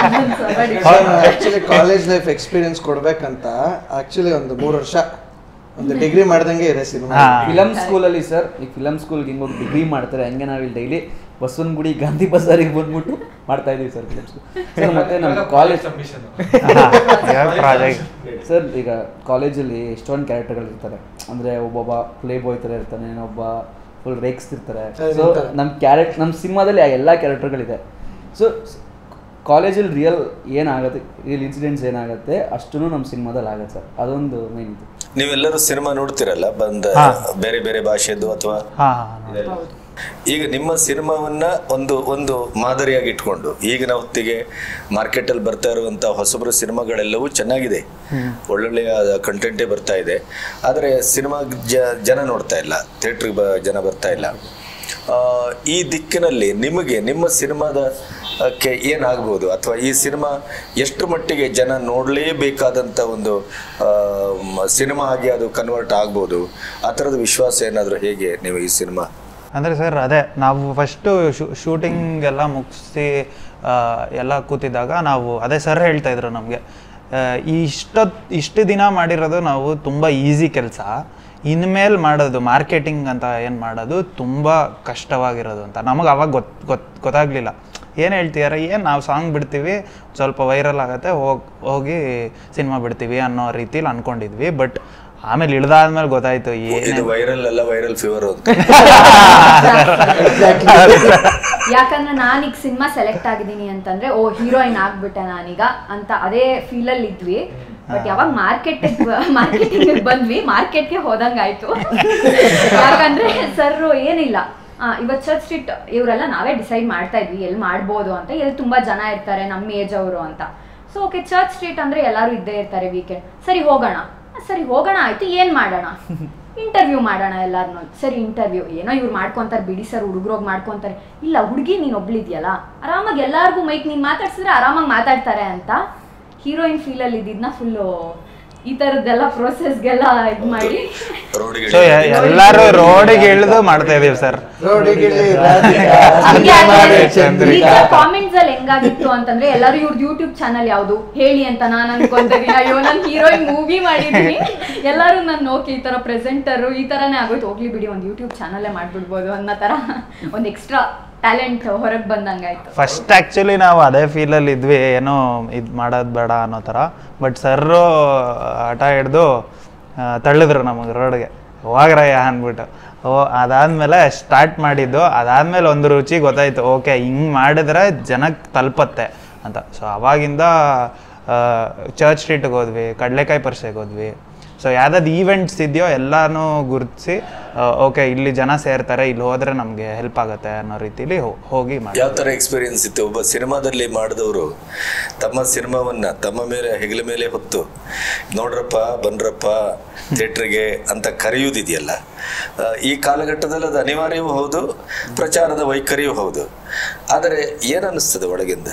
ಆಕ್ಚುಲಿ ಕಾಲೇಜ್ ಲೈಫ್ ಎಕ್ಸ್ಪೀರಿಯನ್ಸ್ ಕೊಡ್ಬೇಕಂತ ಆಕ್ಚುಲಿ ಒಂದು 3 ವರ್ಷ ಒಂದು ಡಿಗ್ರಿ ಮಾಡ್ದಂಗೆ ಇದೆ ಸಿನಿಮಾ. ಫಿಲಮ್ ಸ್ಕೂಲಲ್ಲಿ ಸರ್, ಈ ಫಿಲಮ್ ಸ್ಕೂಲ್ಗೆ ಹಿಂಗೆ ಹೋಗಿ ಡಿಗ್ರಿ ಮಾಡ್ತಾರೆ, ಹಂಗೆ ನಾವಿಲ್ಲಿ ಡೈಲಿ ಬಸವನಗುಡಿ ಗಾಂಧಿ ಬಜಾರಿಗೆ ಬಂದ್ಬಿಟ್ಟು ಮಾಡ್ತಾ ಇದೀವಿ ಸರ್ ಫಿಲಮ್ ಸ್ಕೂಲ್. ಸರ್ ಮತ್ತೆ ನಮ್ಮ ಕಾಲೇಜ್ ಸರ್, ಈಗ ಕಾಲೇಜಲ್ಲಿ ಎಷ್ಟೊಂದು ಕ್ಯಾರೆಕ್ಟರ್ಗಳಿರ್ತಾರೆ, ಅಂದರೆ ಒಬ್ಬೊಬ್ಬ ಪ್ಲೇ ಬಾಯ್ ಥರ ಇರ್ತಾನೆ, ಒಬ್ಬ ಫುಲ್ ರೇಕ್ಸ್ತಿರ್ತಾರೆ. ಸೊ ನಮ್ಮ ಸಿನಿಮಾದಲ್ಲಿ ಆ ಎಲ್ಲ ಕ್ಯಾರೆಕ್ಟರ್ಗಳಿದೆ. ಸೊ ಕಾಲೇಜಲ್ಲಿ ರಿಯಲ್ ಇನ್ಸಿಡೆಂಟ್ಸ್ ಏನಾಗುತ್ತೆ ಅಷ್ಟೂ ನಮ್ಮ ಸಿನಿಮಾದಲ್ಲಿ ಆಗುತ್ತೆ ಸರ್, ಅದೊಂದು ಮೇನ್ ಇದು. ನೀವೆಲ್ಲರೂ ಸಿನಿಮಾ ನೋಡ್ತಿರಲ್ಲ, ಬಂದ ಬೇರೆ ಬೇರೆ ಭಾಷೆದು ಅಥವಾ ಈಗ ನಿಮ್ಮ ಸಿನಿಮಾವನ್ನ ಒಂದು ಮಾದರಿಯಾಗಿ ಇಟ್ಕೊಂಡು ಈಗಿನ ಹೊತ್ತಿಗೆ ಮಾರ್ಕೆಟಲ್ಲಿ ಬರ್ತಾ ಇರುವಂಥ ಹೊಸಬರ ಸಿನಿಮಾಗಳೆಲ್ಲವೂ ಚೆನ್ನಾಗಿದೆ, ಒಳ್ಳೊಳ್ಳೆಯ ಕಂಟೆಂಟೇ ಬರ್ತಾ ಇದೆ. ಆದರೆ ಸಿನಿಮಾ ಜನ ನೋಡ್ತಾ ಇಲ್ಲ, ಥಿಯೇಟ್ರಿಗೆ ಜನ ಬರ್ತಾ ಇಲ್ಲ. ಈ ದಿಕ್ಕಿನಲ್ಲಿ ನಿಮಗೆ ನಿಮ್ಮ ಸಿನಿಮಾದ ಏನಾಗ್ಬೋದು, ಅಥವಾ ಈ ಸಿನಿಮಾ ಎಷ್ಟು ಮಟ್ಟಿಗೆ ಜನ ನೋಡಲೇಬೇಕಾದಂಥ ಒಂದು ಸಿನಿಮಾ ಆಗಿ ಅದು ಕನ್ವರ್ಟ್ ಆಗ್ಬೋದು, ಆ ಥರದ ವಿಶ್ವಾಸ ಏನಾದರೂ ಹೇಗೆ ನೀವು ಈ ಸಿನಿಮಾ? ಅಂದರೆ ಸರ್ ಅದೇ ನಾವು ಫಸ್ಟು ಶೂಟಿಂಗ್ ಎಲ್ಲ ಮುಗಿಸಿ ಎಲ್ಲ ಕೂತಿದ್ದಾಗ ನಾವು ಅದೇ ಸರ್ ಹೇಳ್ತಾಯಿದ್ರು ನಮಗೆ, ಇಷ್ಟು ದಿನ ಮಾಡಿರೋದು ನಾವು ತುಂಬ ಈಸಿ ಕೆಲಸ, ಇನ್ಮೇಲೆ ಮಾಡೋದು ಮಾರ್ಕೆಟಿಂಗ್ ಅಂತ ಏನು ಮಾಡೋದು ತುಂಬ ಕಷ್ಟವಾಗಿರೋದು ಅಂತ. ನಮಗೆ ಅವಾಗ ಗೊತ್ತಾಗಲಿಲ್ಲ. ಏನು ಹೇಳ್ತೀಯಾರ, ಏನು ನಾವು ಸಾಂಗ್ ಬಿಡ್ತೀವಿ, ಸ್ವಲ್ಪ ವೈರಲ್ ಆಗುತ್ತೆ, ಹೋಗಿ ಸಿನಿಮಾ ಬಿಡ್ತೀವಿ ಅನ್ನೋ ರೀತಿಲಿ ಅಂದ್ಕೊಂಡಿದ್ವಿ. ಬಟ್ ಆಮೇಲೆ ಇಳ್ದಾದ್ಮೇಲೆ ಗೊತ್ತಾಯ್ತು ಇದು ವೈರಲ್ ಅಲ್ಲ, ವೈರಲ್ ಫೀವರ್. ಯಾಕಂದ್ರೆ ನಾನೀಗ ಸಿನಿಮಾ ಸೆಲೆಕ್ಟ್ ಆಗಿದ್ದೀನಿ ಅಂತಂದ್ರೆ ಓ ಹೀರೋಯಿನ್ ಆಗ್ಬಿಟ್ಟೆ ನಾನೀಗ ಅಂತ ಅದೇ ಫೀಲಲ್ಲಿ ಇದ್ವಿ. ಬಟ್ ಯಾವಾಗ ಮಾರ್ಕೆಟಿಂಗ್ ಬಂದ್ವಿ, ಮಾರ್ಕೆಟ್ಗೆ ಹೋದಂಗಾಯ್ತು. ಯಾಕಂದ್ರೆ ಸರ್ ಏನಿಲ್ಲ, ಇವತ್ತು ಚರ್ಚ್ ಸ್ಟ್ರೀಟ್ ಇವರೆಲ್ಲ ನಾವೇ ಡಿಸೈಡ್ ಮಾಡ್ತಾ ಇದ್ವಿ ಎಲ್ಲಿ ಮಾಡ್ಬೋದು ಅಂತ, ಎಲ್ಲಿ ತುಂಬಾ ಜನ ಇರ್ತಾರೆ ನಮ್ಮ ಏಜ್ ಅವರು ಅಂತ. ಸೊ ಓಕೆ, ಚರ್ಚ್ ಸ್ಟ್ರೀಟ್ ಅಂದ್ರೆ ಎಲ್ಲರೂ ಇದ್ದೇ ಇರ್ತಾರೆ ವೀಕೆಂಡ್, ಸರಿ ಹೋಗೋಣ ಆಯ್ತು, ಏನ್ ಮಾಡೋಣ, ಇಂಟರ್ವ್ಯೂ ಮಾಡೋಣ ಎಲ್ಲಾರನ್ನೂ. ಸರಿ ಇಂಟರ್ವ್ಯೂ ಏನೋ ಇವ್ರು ಮಾಡ್ಕೊಂತಾರೆ ಬಿಡಿ ಸರ್, ಹುಡುಗರೋಗಿ ಮಾಡ್ಕೊಂತಾರೆ. ಇಲ್ಲ ಹುಡುಗಿ ನೀನ್ ಒಬ್ಳಿದ್ಯಲ್ಲ, ಆರಾಮಾಗಿ ಎಲ್ಲಾರ್ಗು ಮೈಕ್ ನೀನ್ ಮಾತಾಡ್ಸಿದ್ರೆ ಆರಾಮಾಗಿ ಮಾತಾಡ್ತಾರೆ ಅಂತ ಹೀರೋಯಿನ್ ಫೀಲಲ್ಲಿ ಇದ್ದಿದ್ನ ಫುಲ್ಲು ಈ ತರದ್ದೆಲ್ಲ ಪ್ರೋಸೆಸ್ಗೆಲ್ಲ ಇದು ಮಾಡಿ ಎಲ್ಲರೂ ರೋಡಿಗೆ ಇಳಿದು ಮಾಡ್ತಾ ಇದೀವಿ ಸರ್. ಕಾಮೆಂಟ್ಸ್ ಅಲ್ಲಿ ಹೆಂಗಾಗಿತ್ತು ಅಂತಂದ್ರೆ ಎಲ್ಲರೂ ಇವ್ರದ್ದು ಯೂಟ್ಯೂಬ್ ಚಾನಲ್ ಯಾವ್ದು ಹೇಳಿ ಅಂತ ನಾನು ಅನ್ಕೊಂತೀನಿ. ಅಯ್ಯೋ ನಾನು ಹೀರೋಯಿನ್ ಮೂವಿ ಮಾಡಿದೀನಿ, ಎಲ್ಲರೂ ನಾನು ಓಕೆ ಈ ತರ ಪ್ರೆಸೆಂಟರು ಈ ತರನೇ ಆಗೋಯ್ತು, ಹೋಗ್ಲಿ ಬಿಡಿ ಒಂದು ಯೂಟ್ಯೂಬ್ ಚಾನಲ್ಲೇ ಮಾಡ್ಬಿಡ್ಬೋದು ಅನ್ನೋ ತರ ಒಂದು ಎಕ್ಸ್ಟ್ರಾ ಟ್ಯಾಲೆಂಟ್ ಹೊರಗೆ ಬಂದಂಗಾಯ್ತು. ಫಸ್ಟ್ ಆ್ಯಕ್ಚುಲಿ ನಾವು ಅದೇ ಫೀಲಲ್ಲಿ ಇದ್ವಿ, ಏನೋ ಇದು ಮಾಡೋದು ಬೇಡ ಅನ್ನೋ ಥರ. ಬಟ್ ಸರ್ರು ಹಠ ಹಿಡ್ದು ತಳ್ಳಿದ್ರು ನಮಗೆ ರೋಡ್ಗೆ, ಹೋಗ್ರಯ್ಯ ಅಂದ್ಬಿಟ್ಟು. ಅದಾದಮೇಲೆ ಸ್ಟಾರ್ಟ್ ಮಾಡಿದ್ದು. ಅದಾದಮೇಲೆ ಒಂದು ರುಚಿ ಗೊತ್ತಾಯಿತು, ಓಕೆ ಹಿಂಗೆ ಮಾಡಿದ್ರೆ ಜನಕ್ಕೆ ತಲುಪತ್ತೆ ಅಂತ. ಸೊ ಅವಾಗಿಂದ ಚರ್ಚ್ ಸ್ಟ್ರೀಟಿಗೆ ಹೋದ್ವಿ, ಕಡಲೆಕಾಯಿ ಪರಿಷೆಗೆ ಹೋದ್ವಿ. ಸೊ ಯಾವ್ದಾದ್ರು ಈವೆಂಟ್ಸ್ ಇದೆಯೋ ಎಲ್ಲನೂ ಗುರುತಿಸಿ ಓಕೆ ಇಲ್ಲಿ ಜನ ಸೇರ್ತಾರೆ, ಇಲ್ಲಿ ಹೋದರೆ ನಮಗೆ ಹೆಲ್ಪ್ ಆಗುತ್ತೆ ಅನ್ನೋ ರೀತಿಲಿ ಹೋಗಿ ಮಾಡಿ. ಯಾವ ಥರ ಎಕ್ಸ್ಪೀರಿಯನ್ಸ್ ಇತ್ತು? ಒಬ್ಬ ಸಿನಿಮಾದಲ್ಲಿ ಮಾಡಿದವರು ತಮ್ಮ ಸಿನಿಮಾವನ್ನು ತಮ್ಮ ಮೇಲೆ ಹೆಗಲ ಮೇಲೆ ಹೊತ್ತು ನೋಡ್ರಪ್ಪ ಬನ್ರಪ್ಪ ಥಿಯೇಟ್ರಿಗೆ ಅಂತ ಕರೆಯುವುದಿದೆಯಲ್ಲ, ಈ ಕಾಲಘಟ್ಟದಲ್ಲಿ ಅದು ಅನಿವಾರ್ಯವೂ ಹೌದು, ಪ್ರಚಾರದ ವೈಖರಿಯೂ ಹೌದು. ಆದರೆ ಏನನ್ನಿಸ್ತದೆ ಒಳಗಿಂದ?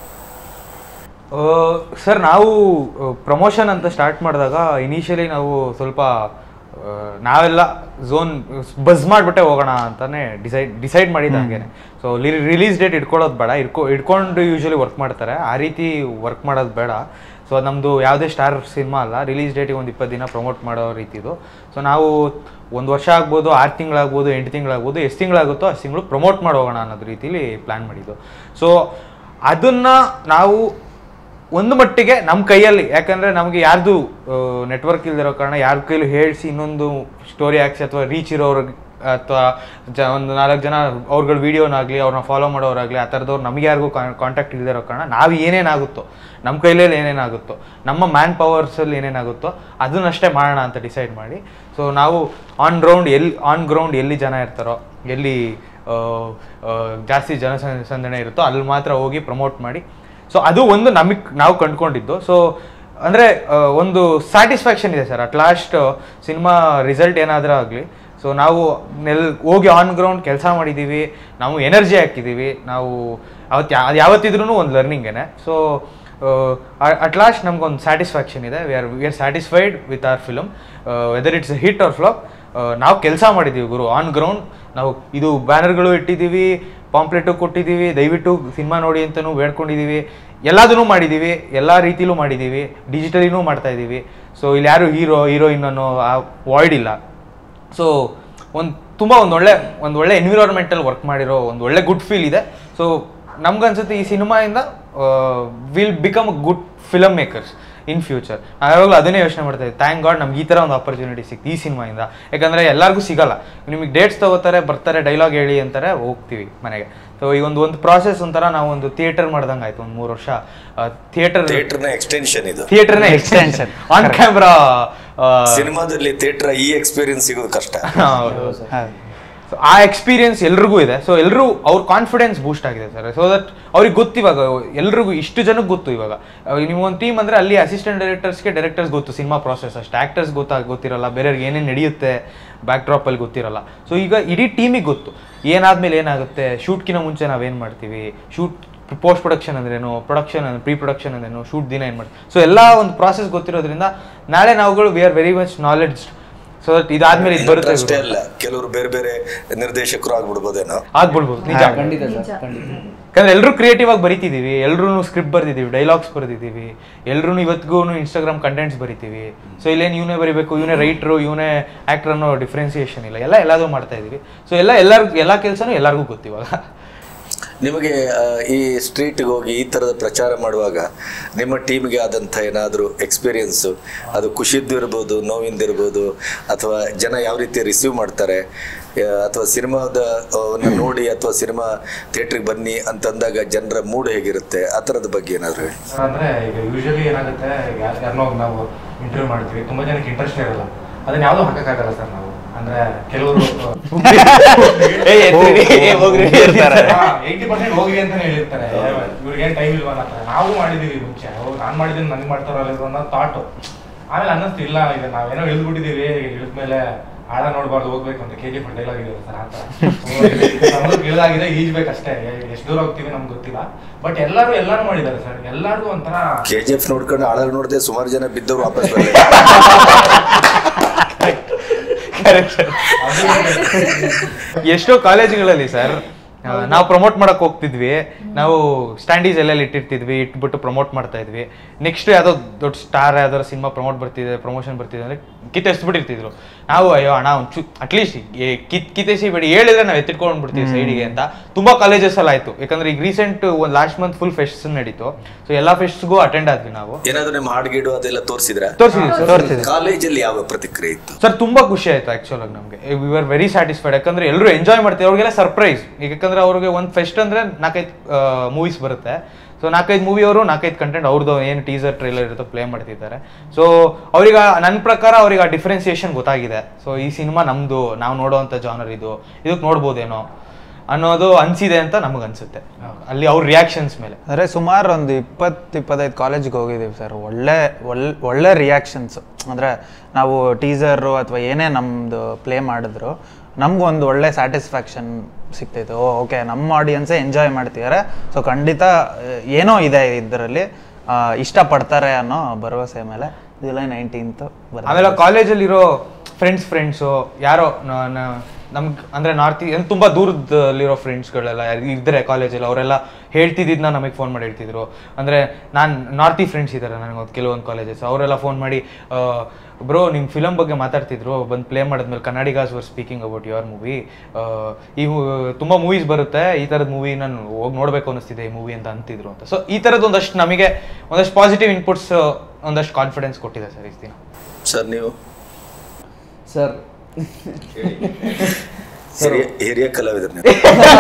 ಸರ್ ನಾವು ಪ್ರಮೋಷನ್ ಅಂತ ಸ್ಟಾರ್ಟ್ ಮಾಡಿದಾಗ ಇನಿಷಿಯಲಿ ನಾವು ಸ್ವಲ್ಪ ನಾವೆಲ್ಲ ಬಸ್ ಮಾಡಿಬಿಟ್ಟೆ ಹೋಗೋಣ ಅಂತಾನೆ ಡಿಸೈಡ್ ಮಾಡಿದ್ದು ಹಂಗೇನೆ. ಸೊ ರಿಲೀಸ್ ಡೇಟ್ ಇಟ್ಕೊಳ್ಳೋದು ಬೇಡ, ಇಟ್ಕೊಂಡು ಯೂಶ್ವಲಿ ವರ್ಕ್ ಮಾಡ್ತಾರೆ, ಆ ರೀತಿ ವರ್ಕ್ ಮಾಡೋದು ಬೇಡ. ಸೊ ನಮ್ಮದು ಯಾವುದೇ ಸ್ಟಾರ್ ಸಿನಿಮಾ ಅಲ್ಲ, ರಿಲೀಸ್ ಡೇಟಿಗೆ ಒಂದು 20 ದಿನ ಪ್ರಮೋಟ್ ಮಾಡೋ ರೀತಿದು. ಸೊ ನಾವು 1 ವರ್ಷ ಆಗ್ಬೋದು, 6 ತಿಂಗಳಾಗ್ಬೋದು, 8 ತಿಂಗಳಾಗ್ಬೋದು, ಎಷ್ಟು ತಿಂಗಳಾಗುತ್ತೋ ಅಷ್ಟು ತಿಂಗಳು ಪ್ರಮೋಟ್ ಮಾಡೋಗೋಣ ಅನ್ನೋದು ರೀತಿಲಿ ಪ್ಲ್ಯಾನ್ ಮಾಡಿದ್ದು. ಸೊ ಅದನ್ನು ನಾವು ಒಂದು ಮಟ್ಟಿಗೆ ನಮ್ಮ ಕೈಯಲ್ಲಿ, ಯಾಕಂದರೆ ನಮಗೆ ಯಾರ್ದು ನೆಟ್ವರ್ಕ್ ಇಲ್ದಿರೋ ಕಾರಣ ಯಾರ ಕೈಲೂ ಹೇಳಿಸಿ ಇನ್ನೊಂದು ಸ್ಟೋರಿ ಹಾಕ್ಸಿ ಅಥವಾ ರೀಚ್ ಇರೋರಿಗೆ ಅಥವಾ ಒಂದು 4 ಜನ ಅವ್ರಗಳ ವೀಡಿಯೋನಾಗಲಿ ಅವ್ರನ್ನ ಫಾಲೋ ಮಾಡೋರಾಗಲಿ ಆ ಥರದವ್ರು ನಮಗೆ ಯಾರಿಗೂ ಕಾಂಟ್ಯಾಕ್ಟ್ ಇಲ್ದಿರೋ ಕಾರಣ ನಾವು ಏನೇನಾಗುತ್ತೋ ನಮ್ಮ ಕೈಲಲ್ಲಿ ಏನೇನಾಗುತ್ತೋ ನಮ್ಮ ಮ್ಯಾನ್ ಪವರ್ಸಲ್ಲಿ ಏನೇನಾಗುತ್ತೋ ಅದನ್ನಷ್ಟೇ ಮಾಡೋಣ ಅಂತ ಡಿಸೈಡ್ ಮಾಡಿ. ಸೊ ನಾವು ಆನ್ ಗ್ರೌಂಡ್ ಎಲ್ಲಿ ಜನ ಇರ್ತಾರೋ, ಎಲ್ಲಿ ಜಾಸ್ತಿ ಜನಸಂದಣಿ ಇರುತ್ತೋ ಅಲ್ಲಿ ಮಾತ್ರ ಹೋಗಿ ಪ್ರಮೋಟ್ ಮಾಡಿ. ಸೊ ಅದು ಒಂದು ನಾವು ಕಂಡುಕೊಂಡಿದ್ದು. ಸೊ ಅಂದರೆ ಒಂದು ಸ್ಯಾಟಿಸ್ಫ್ಯಾಕ್ಷನ್ ಇದೆ sir, at last cinema result ಏನಾದರೂ ಆಗಲಿ. ಸೊ ನಾವು ಹೋಗಿ ಆನ್ ಗ್ರೌಂಡ್ ಕೆಲಸ ಮಾಡಿದ್ದೀವಿ, ನಾವು ಎನರ್ಜಿ ಹಾಕಿದ್ದೀವಿ, ನಾವು ಯಾವತ್ತಿದ್ರೂ ಒಂದು ಲರ್ನಿಂಗೇನೆ. ಸೊ ಅಟ್ ಲಾಸ್ಟ್ ನಮ್ಗೊಂದು ಸ್ಯಾಟಿಸ್ಫ್ಯಾಕ್ಷನ್ ಇದೆ. We are satisfied with our film, whether it's hit or flop. ನಾವು ಕೆಲಸ ಮಾಡಿದ್ದೀವಿ ಗುರು ಆನ್ ಗ್ರೌಂಡ್. ನಾವು ಇದು ಬ್ಯಾನರ್ಗಳು ಇಟ್ಟಿದ್ದೀವಿ, ಪಾಂಪ್ಲೆಟು ಕೊಟ್ಟಿದ್ದೀವಿ, ದಯವಿಟ್ಟು ಸಿನಿಮಾ ನೋಡಿ ಅಂತಲೂ ಬೇಡ್ಕೊಂಡಿದ್ದೀವಿ, ಎಲ್ಲದನ್ನೂ ಮಾಡಿದ್ದೀವಿ, ಎಲ್ಲ ರೀತಿಲೂ ಮಾಡಿದ್ದೀವಿ, ಡಿಜಿಟಲಿನೂ ಮಾಡ್ತಾಯಿದ್ದೀವಿ. ಸೊ ಇಲ್ಲಿ ಯಾರು ಹೀರೋಯಿನ್ ಅನ್ನೋ ಆ ವಾಯ್ಡ್ ಇಲ್ಲ. ಸೊ ತುಂಬ ಒಂದು ಒಳ್ಳೆ ಎನ್ವಿರಾನ್ಮೆಂಟಲ್ಲಿ ವರ್ಕ್ ಮಾಡಿರೋ ಒಂದು ಒಳ್ಳೆ ಗುಡ್ ಫೀಲ್ ಇದೆ. ಸೊ ನಮ್ಗನ್ಸುತ್ತೆ ಈ ಸಿನಿಮಾಯಿಂದ will become a good film makers in future. ಯಾವಾಗಲೂ ಅದನ್ನೇ ಯೋಚನೆ ಮಾಡ್ತಾ ಇದ್ದೆ, ಥ್ಯಾಂಕ್ ಗಾಡ್ ನಮ್ಗೆ ಈ ಥರ ಒಂದು ಆಪರ್ಚುನಿಟಿ ಸಿಕ್ತು ಈ ಸಿನಿಮಾಯಿಂದ. ಯಾಕಂದರೆ ಎಲ್ಲರಿಗೂ ಸಿಗಲ್ಲ. ನಿಮಗೆ ಡೇಟ್ಸ್ ತಗೋತಾರೆ, ಬರ್ತಾರೆ, ಡೈಲಾಗ್ ಹೇಳಿ ಅಂತಾರೆ, ಹೋಗ್ತೀವಿ ಮನೆಗೆ. ಸೊ ಈ ಒಂದು ಪ್ರಾಸೆಸ್ ಒಂಥರ ನಾವು ಒಂದು ಥಿಯೇಟರ್ ಮಾಡ್ದಂಗೆ ಆಯ್ತು. ಒಂದು 3 ವರ್ಷ ಥಿಯೇಟರ್ನ ಎಕ್ಸ್ಟೆನ್ಷನ್ ಇದು. ಥಿಯೇಟರ್ನ ಎಕ್ಸ್ಟೆನ್ಷನ್ ಆನ್ ಕ್ಯಾಮ್ರಾ. ಸಿನಿಮಾದಲ್ಲಿ ಥಿಯೇಟರ್ ಈ ಎಕ್ಸ್ಪೀರಿಯನ್ಸ್ ಸಿಗೋದು ಕಷ್ಟ. ಆ ಎಕ್ಸ್ಪೀರಿಯನ್ಸ್ ಎಲ್ರಿಗೂ ಇದೆ. ಸೊ ಎಲ್ಲರೂ ಅವ್ರ ಕಾನ್ಫಿಡೆನ್ಸ್ ಬೂಸ್ಟ್ ಆಗಿದೆ ಸರ್. ಸೊ ದಟ್ ಅವ್ರಿಗೆ ಗೊತ್ತು ಇವಾಗ, ಎಲ್ರಿಗೂ ಇಷ್ಟು ಜನಕ್ಕೆ ಗೊತ್ತು ಇವಾಗ. ನಿಮ್ಗೊಂದು ಟೀಮ್ ಅಂದರೆ ಅಲ್ಲಿ ಅಸಿಸ್ಟೆಂಟ್ ಡೈರೆಕ್ಟರ್ಸ್ ಗೊತ್ತು ಸಿನಿಮಾ ಪ್ರಾಸೆಸ್, ಅಷ್ಟು ಆ್ಯಕ್ಟರ್ಸ್ ಗೊತ್ತಿರಲ್ಲ, ಬೇರೆಯವ್ರಿಗೆ ಏನೇನು ನಡೆಯುತ್ತೆ ಬ್ಯಾಕ್ ಡ್ರಾಪಲ್ಲಿ ಗೊತ್ತಿರಲ್ಲ. ಸೊ ಈಗ ಇಡೀ ಟೀಮಿಗೆ ಗೊತ್ತು ಏನಾದ್ಮೇಲೆ ಏನಾಗುತ್ತೆ, ಶೂಟ್ಕಿನ ಮುಂಚೆ ನಾವೇನು ಮಾಡ್ತೀವಿ, ಶೂಟ್ ಪೋಸ್ಟ್ ಪ್ರೊಡಕ್ಷನ್ ಅಂದ್ರೇನು, ಪ್ರೊಡಕ್ಷನ್ ಪ್ರೀ ಪ್ರೊಡಕ್ಷನ್ ಅಂದ್ರೇನು, ಶೂಟ್ ದಿನ ಏನು ಮಾಡ್ತೀವಿ. ಸೊ ಎಲ್ಲ ಒಂದು ಪ್ರಾಸೆಸ್ ಗೊತ್ತಿರೋದ್ರಿಂದ ನಾಳೆ ನಾವುಗಳು we are very much knowledge. So that ಇದಾದ್ಮೇಲೆ ಇದು ಬರುತ್ತೆ ಅಷ್ಟೇ ಅಲ್ಲ, ಕೆಲವರು ಬೇರೆ ಬೇರೆ ನಿರ್ದೇಶಕರು ಆಗ್ಬಿಡ್ಬೋದೇನೋ. ಆಗ್ಬಿಡ್ಬೋದು, ನಿಜ. ಖಂಡಿತ ಸರ್, ಖಂಡಿತ. ಯಾಕಂದ್ರೆ ಎಲ್ಲರೂ ಕ್ರಿಯೇಟಿವ್ ಆಗಿ ಬರಿತಿದ್ದೀವಿ, ಎಲ್ಲರೂ ಸ್ಕ್ರಿಪ್ಟ್ ಬರ್ದಿದ್ದೀವಿ, ಡೈಲಾಗ್ಸ್ ಬರ್ದಿದ್ದೀವಿ, ಎಲ್ಲರೂ ಇವತ್ತಿಗೂ ಇನ್ಸ್ಟಾಗ್ರಾಮ್ ಕಂಟೆಂಟ್ಸ್ ಬರಿತೀವಿ. ಸೊ ಇಲ್ಲೇನು ಇವನೇ ಬರೀಬೇಕು, ಇವನೇ ರೈಟ್ರು, ಇವನೇ ಆ್ಯಕ್ಟರ್ ಅನ್ನೋ ಡಿಫ್ರೆನ್ಸಿಯೇಷನ್ ಇಲ್ಲ, ಎಲ್ಲದೂ ಮಾಡ್ತಾ ಇದ್ದೀವಿ. ಸೊ ಎಲ್ಲ ಕೆಲಸನೂ ಎಲ್ಲರಿಗೂ ಗೊತ್ತಿವಾಗ. ನಿಮಗೆ ಈ ಸ್ಟ್ರೀಟ್ಗೆ ಹೋಗಿ ಈ ಥರದ ಪ್ರಚಾರ ಮಾಡುವಾಗ ನಿಮ್ಮ ಟೀಮ್ಗೆ ಆದಂಥ ಏನಾದರೂ ಎಕ್ಸ್ಪೀರಿಯನ್ಸು, ಅದು ಖುಷಿದ್ದು ಇರ್ಬೋದು, ನೋವಿಂದಿರ್ಬೋದು, ಅಥವಾ ಜನ ಯಾವ ರೀತಿ ರಿಸೀವ್ ಮಾಡ್ತಾರೆ, ಅಥವಾ ಸಿನಿಮಾದ ನೋಡಿ ಅಥವಾ ಸಿನಿಮಾ ಥಿಯೇಟ್ರಿಗೆ ಬನ್ನಿ ಅಂತಂದಾಗ ಜನರ ಮೂಡ್ ಹೇಗಿರುತ್ತೆ, ಆ ಥರದ ಬಗ್ಗೆ ಏನಾದರೂ ಹೇಳಿ. ಅಂದರೆ ಈಗ ಯೂಶಲಿ ಏನಾಗುತ್ತೆ, ಯಾರನ್ನೋ ನಾವು ಇಂಟರ್ವ್ಯೂ ಮಾಡ್ತೀವಿ, ತುಂಬ ಜನಕ್ಕೆ ಇಂಟ್ರೆಸ್ಟ್ ಇರಲ್ಲ, ಅದನ್ನ ಯಾವುದೂ ಹಾಕೋಕ್ಕಾಗಲ್ಲ ಸರ್ ನಾವು. ಅಂದ್ರೆ ಕೆಲವರು 80% ಹೋಗಿ ಅಂತಾನೆ ಹೇಳಿರ್ತಾರೆ, ಇವ್ರಿಗೇನು ಟೈಮ್ ಇಲ್ವಾ ಅಂತ. ನಾವು ಮಾಡಿದೀವಿ ಮುಂಚೆ, ನಾನು ಮಾಡಿದ್ದೀನಿ ನನಗೆ ಮಾಡ್ತಾರಲ್ಲ ಅನ್ನೋ ಥಾಟು. ಆಮೇಲೆ ಅನ್ನಿಸ್ತು ಇಲ್ಲ, ಈಗ ನಾವೇನೋ ಇಳಿದ್ಬಿಟ್ಟಿದ್ದೀವಿ, ಇಳಿದ್ಮೇಲೆ ಆಳ ನೋಡ್ಬಾರ್ದು, ಹೋಗ್ಬೇಕು ಅಂತ KGF ಡೈಲಾಗ್ ಇದೆ ಸರ್. ಆ ಥರ ಇಳಿದಾಗಿದೆ, ಈಜ್ಬೇಕಷ್ಟೇ, ಎಷ್ಟು ದೂರ ಹೋಗ್ತೀವಿ ನಮ್ಗೆ ಗೊತ್ತಿಲ್ಲ. ಬಟ್ ಎಲ್ಲರೂ ಮಾಡಿದ್ದಾರೆ ಸರ್. ಎಲ್ಲರಿಗೂ ಒಂಥರ KGF ನೋಡ್ಕೊಂಡು ಆಳ ನೋಡದೆ ಸುಮಾರು ಜನ ಬಿದ್ದವರು ವಾಪಸ್ ಬರ್ತಾರೆ. ಎಷ್ಟೋ ಕಾಲೇಜುಗಳಲ್ಲಿ ಸರ್ ನಾವು ಪ್ರಮೋಟ್ ಮಾಡಕ್ ಹೋಗ್ತಿದ್ವಿ, ನಾವು ಸ್ಟ್ಯಾಂಡೀಸ್ ಎಲ್ಲೆಲ್ಲಿ ಇಟ್ಬಿಟ್ಟು ಪ್ರಮೋಟ್ ಮಾಡ್ತಾ ಇದ್ವಿ. ನೆಕ್ಸ್ಟ್ ಯಾವುದೋ ದೊಡ್ಡ ಸ್ಟಾರ್ ಯಾವ್ದಾದ್ರು ಸಿನಿಮಾ ಪ್ರಮೋಷನ್ ಬರ್ತಿದೆ ಅಂದ್ರೆ ಕಿತ್ತೆಸ್ಬಿಟ್ಟಿರ್ತಿದ್ರು. ನಾವು ಅಯ್ಯೋ ಅಣ್ಣ ಒಂಚು ಅಟ್ಲೀಸ್ಟ್ ಕಿತ್ತೆಸಿ ಬೇಡಿ ಹೇಳಿದ್ರೆ ನಾವು ಎತ್ತಿಟ್ಕೊಂಡ್ಬಿಡ್ತೀವಿ ಸೈಡಿಗೆ ಅಂತ. ತುಂಬಾ ಕಾಲೇಜಸ್ ಎಲ್ಲ ಆಯ್ತು. ಯಾಕಂದ್ರೆ ಈಗ ರೀಸೆಂಟ್ ಒಂದು ಲಾಸ್ಟ್ ಮಂತ್ ಫುಲ್ ಫೆಸ್ಟ್ ನಡೀತು. ಸೊ ಎಲ್ಲಾ ಫೆಸ್ಟ್ಗೂ ಅಟೆಂಡ್ ಆದ್ವಿ ನಾವು. ಏನಾದ್ರು ನಿಮ್ಮ ಹಾಡ್ಗಿಡು ಅದೆಲ್ಲ ತೋರಿಸಿದ್ರಿ? ಕಾಲೇಜಲ್ಲಿ ಯಾವ ಪ್ರತಿಕ್ರಿಯೆ ಇತ್ತು ಸರ್? ತುಂಬಾ ಖುಷಿ ಆಯ್ತು ಆಕ್ಚುಲ್ ಆಗಿ ನಮಗೆ. We are very satisfied. ಯಾಕಂದ್ರೆ ಎಲ್ಲರೂ ಎಂಜಾಯ್ ಮಾಡ್ತೀವಿ, ಅವ್ರಿಗೆಲ್ಲ ಸರ್ಪ್ರೈಸ್. ಯಾಕಂದ್ರೆ ಅವ್ರಿಗೆ ಒಂದು ಫೆಸ್ಟ್ ಅಂದ್ರೆ 4-5 ಮೂವೀಸ್ ಬರುತ್ತೆ. ಸೊ 4-5 ಮೂವಿ ಅವರು 4-5 ಕಂಟೆಂಟ್ ಅವ್ರದ್ದು ಏನು ಟೀಸರ್ ಟ್ರೈಲರ್ ಇರುತ್ತೋ ಪ್ಲೇ ಮಾಡ್ತಿದ್ದಾರೆ. ಸೊ ಅವ್ರಿಗೆ ನನ್ನ ಪ್ರಕಾರ ಅವ್ರಿಗೆ ಆ ಡಿಫ್ರೆನ್ಸಿಯೇಷನ್ ಗೊತ್ತಾಗಿದೆ. ಸೊ ಈ ಸಿನಿಮಾ ನಮ್ದು, ನಾವು ನೋಡೋವಂಥ ಜಾನರ್ ಇದಕ್ಕೆ ನೋಡ್ಬೋದೇನೋ ಅನ್ನೋದು ಅನ್ಸಿದೆ ಅಂತ ನಮಗೆ ಅನ್ಸುತ್ತೆ ಅಲ್ಲಿ ಅವ್ರ ರಿಯಾಕ್ಷನ್ಸ್ ಮೇಲೆ. ಅಂದರೆ ಸುಮಾರು ಒಂದು 20-25 ಕಾಲೇಜ್ಗೆ ಹೋಗಿದ್ದೀವಿ ಸರ್. ಒಳ್ಳೆ ರಿಯಾಕ್ಷನ್ಸ್. ಅಂದರೆ ನಾವು ಟೀಸರು ಅಥವಾ ಏನೇ ನಮ್ಮದು ಪ್ಲೇ ಮಾಡಿದ್ರು ನಮಗೂ ಒಂದು ಒಳ್ಳೆ ಸ್ಯಾಟಿಸ್ಫ್ಯಾಕ್ಷನ್ ಸಿಗ್ತೈತೆ. ಓಕೆ, ನಮ್ಮ ಆಡಿಯನ್ಸೇ ಎಂಜಾಯ್ ಮಾಡ್ತಿದ್ದಾರೆ. ಸೊ ಖಂಡಿತ ಏನೋ ಇದೆ ಇದರಲ್ಲಿ, ಇಷ್ಟಪಡ್ತಾರೆ ಅನ್ನೋ ಭರವಸೆ ಮೇಲೆ ಜುಲೈ 19th ಆಮೇಲೆ ಕಾಲೇಜಲ್ಲಿರೋ ಫ್ರೆಂಡ್ಸು ಯಾರೋ ನಮ್ಗೆ ಅಂದರೆ ತುಂಬ ದೂರದಲ್ಲಿರೋ ಫ್ರೆಂಡ್ಸ್ಗಳೆಲ್ಲ ಇದ್ದರೆ ಕಾಲೇಜಲ್ಲಿ, ಅವರೆಲ್ಲ ಹೇಳ್ತಿದ್ದಿದ್ದನ್ನ ನಮಗೆ ಫೋನ್ ಮಾಡಿ ಹೇಳ್ತಿದ್ರು. ಅಂದರೆ ನಾನು ನಾರ್ತಿ ಫ್ರೆಂಡ್ಸ್ ಇದ್ದಾರೆ ನನಗೆ ಕೆಲವೊಂದು ಕಾಲೇಜಸ್, ಅವರೆಲ್ಲ ಫೋನ್ ಮಾಡಿ ಬ್ರೋ ನಿಮ್ಮ ಫಿಲಮ್ ಬಗ್ಗೆ ಮಾತಾಡ್ತಿದ್ರು, ಬಂದು ಪ್ಲೇ ಮಾಡಿದ್ಮೇಲೆ Kannadigas were speaking about your movie, ಈ ತುಂಬ ಮೂವೀಸ್ ಬರುತ್ತೆ, ಈ ಥರದ ಮೂವಿ ನಾನು ಹೋಗಿ ನೋಡಬೇಕು ಅನ್ನಿಸ್ತಿದೆ ಈ ಮೂವಿ ಅಂತ ಅಂತಿದ್ರು ಅಂತ. ಸೊ ಈ ಥರದ್ದು ಒಂದಷ್ಟು ಪಾಸಿಟಿವ್ ಇನ್ಪುಟ್ಸ್, ಒಂದಷ್ಟು ಕಾನ್ಫಿಡೆನ್ಸ್ ಕೊಟ್ಟಿದೆ ಸರ್ ಈ ದಿನ. ಸರ್ ನೀವು ಸರ್ ಹಿರಿಯ ಕಲಾವಿದರು ನೀವು.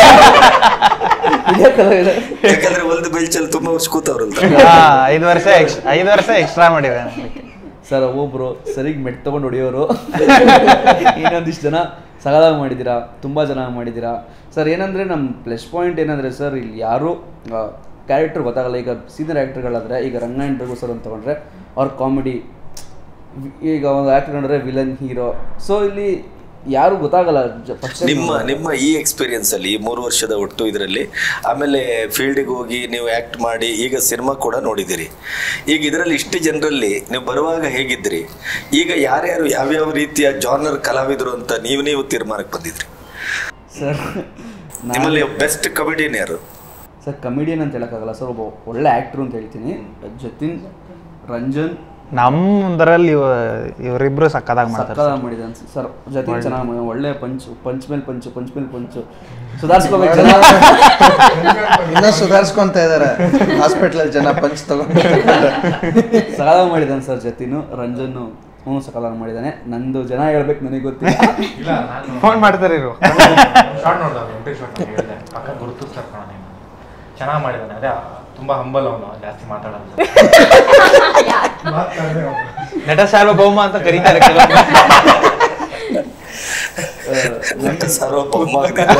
ಯಾಕಂದ್ರೆ ಒಂದು ಬೆಂಚಲ್ಲಿ ತುಂಬಾ ವರ್ಷ ಕೂತವ್ರಲ್ಲ. 5 ವರ್ಷ ಎಕ್ಸ್ಟ್ರಾ ಮಾಡಿದೆ ಸರ್. ಒಬ್ಬೊಬ್ರು ಸರಿಗೆ ಮೆಟ್ ತೊಗೊಂಡು ಹೊಡಿಯೋರು, ಇನ್ನೊಂದಿಷ್ಟು ಜನ ಸಗದಾಗಿ ಮಾಡಿದ್ದೀರಾ, ತುಂಬ ಚೆನ್ನಾಗಿ ಮಾಡಿದ್ದೀರಾ ಸರ್. ಏನಂದರೆ ನಮ್ಮ ಪ್ಲಸ್ ಪಾಯಿಂಟ್ ಏನಂದರೆ ಸರ್, ಇಲ್ಲಿ ಯಾರು ಕ್ಯಾರೆಕ್ಟರ್ ಗೊತ್ತಾಗಲ್ಲ. ಈಗ ಸೀನಿಯರ್ ಆ್ಯಕ್ಟರ್ಗಳಾದರೆ, ಈಗ ರಂಗಾಯಣ್ ರಘು ಸರ್ ಅಂತ ತೊಗೊಂಡ್ರೆ ಅವ್ರ ಕಾಮಿಡಿ, ಈಗ ಒಂದು ಆ್ಯಕ್ಟರ್ ನೋಡಿದ್ರೆ ವಿಲನ್, ಹೀರೋ. ಸೊ ಇಲ್ಲಿ ಯಾರು ಗೊತ್ತಾಗಲ್ಲ. ನಿಮ್ಮ ಈ ಎಕ್ಸ್ಪೀರಿಯನ್ಸ್ ಅಲ್ಲಿ ಈ 3 ವರ್ಷದ ಒಟ್ಟು ಇದರಲ್ಲಿ, ಆಮೇಲೆ ಫೀಲ್ಡಿಗೆ ಹೋಗಿ ನೀವು ಆ್ಯಕ್ಟ್ ಮಾಡಿ ಈಗ ಸಿನಿಮಾ ಕೂಡ ನೋಡಿದ್ದೀರಿ. ಈಗ ಇದರಲ್ಲಿ ಇಷ್ಟು ಜನರಲ್ಲಿ ನೀವು ಬರುವಾಗ ಹೇಗಿದ್ರಿ, ಈಗ ಯಾರ್ಯಾರು ಯಾವ್ಯಾವ ರೀತಿಯ ಜಾನರ್ ಕಲಾವಿದರು ಅಂತ ನೀವು ತೀರ್ಮಾನಕ್ಕೆ ಬಂದಿದ್ರಿ ಸರ್? ನಿಮ್ಮಲ್ಲಿ ಬೆಸ್ಟ್ ಕಮಿಡಿಯನ್ ಯಾರು ಸರ್? ಕಮಿಡಿಯನ್ ಅಂತ ಹೇಳೋಕ್ಕಾಗಲ್ಲ ಸರ್, ಒಬ್ಬ ಒಳ್ಳೆ ಆ್ಯಕ್ಟ್ರು ಅಂತ ಹೇಳ್ತೀನಿ. ಜತಿನ್, ರಂಜನ್, ನಮ್ಮದ್ರಲ್ಲಿ ಇವರಿಬ್ರು ಸಕ್ಕದಾಗಿ ಮಾಡ್ತಾರೆ ಸಕ್ಕದಾಗಿ ಮಾಡಿದ್ದಾನೆ ಸರ್. ಜೊತೆ ಚೆನ್ನಾಗಿ ಮಾಡಿದ, ಒಳ್ಳೆ ಪಂಚ್ ಮೇಲೆ ಪಂಚು ಸುಧಾರಿಸ್ಕೋಬೇಕು ಜನ. ಇನ್ನೂ ಸುಧಾರಿಸ್ಕೊಂತ ಇದಾರೆ ಹಾಸ್ಪಿಟ್ಲಲ್ಲಿ ಜನ ಪಂಚ್ ತಗೊಂಡು. ಸಕಲಾಗಿ ಮಾಡಿದ್ದಾನೆ ಸರ್. ಜತಿನು ರಂಜನ್ನು ಸಕಲಾಗಿ ಮಾಡಿದ್ದಾನೆ. ನಂದು ಜನ ಹೇಳ್ಬೇಕು, ನನಗೆ ಗೊತ್ತಿಲ್ಲ. ಫೋನ್ ಮಾಡ್ತಾರೆ ಇರು. ಶಾರ್ಟ್ ನೋಡಿದೆ ಪಕ್ಕ ಗುರುತಿಸ್ತಾರೆ ಕಣ ನೀನು. ಚೆನ್ನಾಗಿ ಮಾಡಿದ್ದಾನೆ. ಅದೇ ತುಂಬಾ ಹಂಬಲ್ ಅವನು, ಜಾಸ್ತಿ ಮಾತಾಡೋದು. ನಟ ಸಾರ್ವಭೌಮ ಅಂತ ಕರೀತಾರೆ ನಟ ಸಾರ್ವಭೌಮ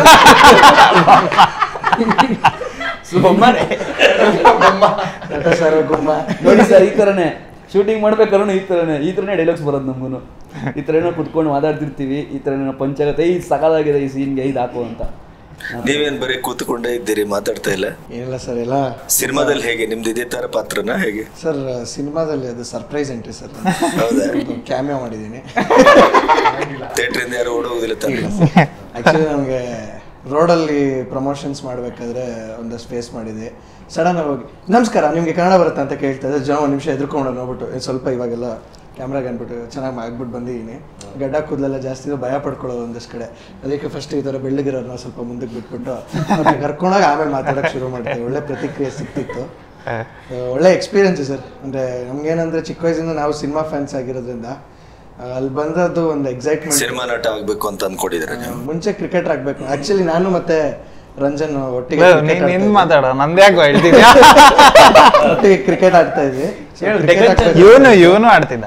ನೋಡಿ ಸರ್, ಈ ಥರನೇ ಶೂಟಿಂಗ್ ಮಾಡ್ಬೇಕಾದ್ರೂ ಈ ಥರನೇ ಡೈಲಾಗ್ಸ್ ಬರೋದು ನಮಗೂ. ಈ ಥರ ಏನೋ ಕುತ್ಕೊಂಡು ಮಾತಾಡ್ತಿರ್ತೀವಿ, ಈ ಥರ ಏನೋ ಪಂಚಾಗತ್ತೆ, ಈ ಸಕಾಲಾಗಿದೆ ಈ ಸೀನ್ಗೆ ಇದು ಹಾಕು ಅಂತ. ನೀವೇನ್ ಬರೀ ಕೂತ್ಕೊಂಡೇ ಇದ್ದೀರಿ, ಮಾತಾಡ್ತಾ ಇಲ್ಲ? ಏನಿಲ್ಲ ಸರ್, ಎಲ್ಲ ಸಿನಿಮಾದಲ್ಲಿ ಹೇಗೆ ನಿಮ್ದು ಇದೇ ತರ ಪಾತ್ರನ ಹೇಗೆ? ಸರ್ ಸಿನಿಮಾದಲ್ಲಿ ಅದು ಸರ್ಪ್ರೈಸ್ ಎಂಟ್ರಿ ಸರ್. ಹೌದಾ? ಕ್ಯಾಮಿಯೋ ಮಾಡಿದ್ದೀನಿ. ಥಿಯೇಟ್ರಿಂದ ಯಾರು ಓಡೋಗುದಿಲ್ಲ ತಾನೆ? ಆ್ಯಕ್ಚುಲಿ ನಮಗೆ ರೋಡಲ್ಲಿ ಪ್ರಮೋಷನ್ಸ್ ಮಾಡಬೇಕಾದ್ರೆ ಒಂದಷ್ಟು ಫೇಸ್ ಮಾಡಿದೆ. ಸಡನ್ ಹೋಗಿ ನಮಸ್ಕಾರ ನಿಮಗೆ ಕನ್ನಡ ಬರುತ್ತೆ ಅಂತ ಕೇಳ್ತಾ ಇದ್ದೆ. ಜನ ಒಂದು ನಿಮಿಷ ಎದ್ರುಕೊಂಡು ನೋಡ್ಬಿಟ್ಟು ಸ್ವಲ್ಪ ಇವಾಗೆಲ್ಲ ಕ್ಯಾಮ್ರಾಗೆ ಅಂದ್ಬಿಟ್ಟು ಚೆನ್ನಾಗಿ ಆಗ್ಬಿಟ್ಟು ಬಂದಿದ್ದೀನಿ. ಗಡ್ಡ ಕೂದಲೆಲ್ಲ ಜಾಸ್ತಿ ಭಯ ಪಡ್ಕೊಳ್ಳೋದು ಒಂದಷ್ಟು ಕಡೆ. ಅದಕ್ಕೆ ಫಸ್ಟ್ ಈ ಥರ ಬೆಳ್ಳಗಿರೋರನ್ನ ಸ್ವಲ್ಪ ಮುಂದಕ್ಕೆ ಬಿಟ್ಬಿಟ್ಟು ಮತ್ತೆ ಕರ್ಕೊಂಡಾಗ ಆಮೇಲೆ ಮಾತಾಡೋಕ್ಕೆ ಶುರು ಮಾಡ್ತೀವಿ. ಒಳ್ಳೆ ಪ್ರತಿಕ್ರಿಯೆ ಸಿಕ್ತಿತ್ತು. ಒಳ್ಳೆ ಎಕ್ಸ್ಪೀರಿಯನ್ಸು ಸರ್. ಅಂದರೆ ನಮ್ಗೇನಂದರೆ ಚಿಕ್ಕ ವಯಸ್ಸಿಂದ ನಾವು ಸಿನಿಮಾ ಫ್ಯಾನ್ಸ್ ಆಗಿರೋದ್ರಿಂದ ಅಲ್ಲಿ ಬಂದದ್ದು ಒಂದು ಎಕ್ಸೈಟ್ಮೆಂಟ್. ಸಿನಿಮಾ ನಟ ಆಗಬೇಕು ಅಂತ ಅನ್ಕೊಂಡಿದ್ರೆ ಮುಂಚೆ ಕ್ರಿಕೆಟರ್ ಆಗಬೇಕು. ಆ್ಯಕ್ಚುಲಿ ನಾನು ಮತ್ತೆ ರಂಜನ್ ಒಟ್ಟಿಗೆ ಮಾತಾಡೋ ನಂದ್ಯಾಕೋ ಹೇಳ್ತಿದ್ಯಾ? ಒಟ್ಟಿಗೆ ಕ್ರಿಕೆಟ್ ಆಡ್ತಾ ಇದ್ವಿ. ಇವನು ಆಡ್ತಿದ್ದ.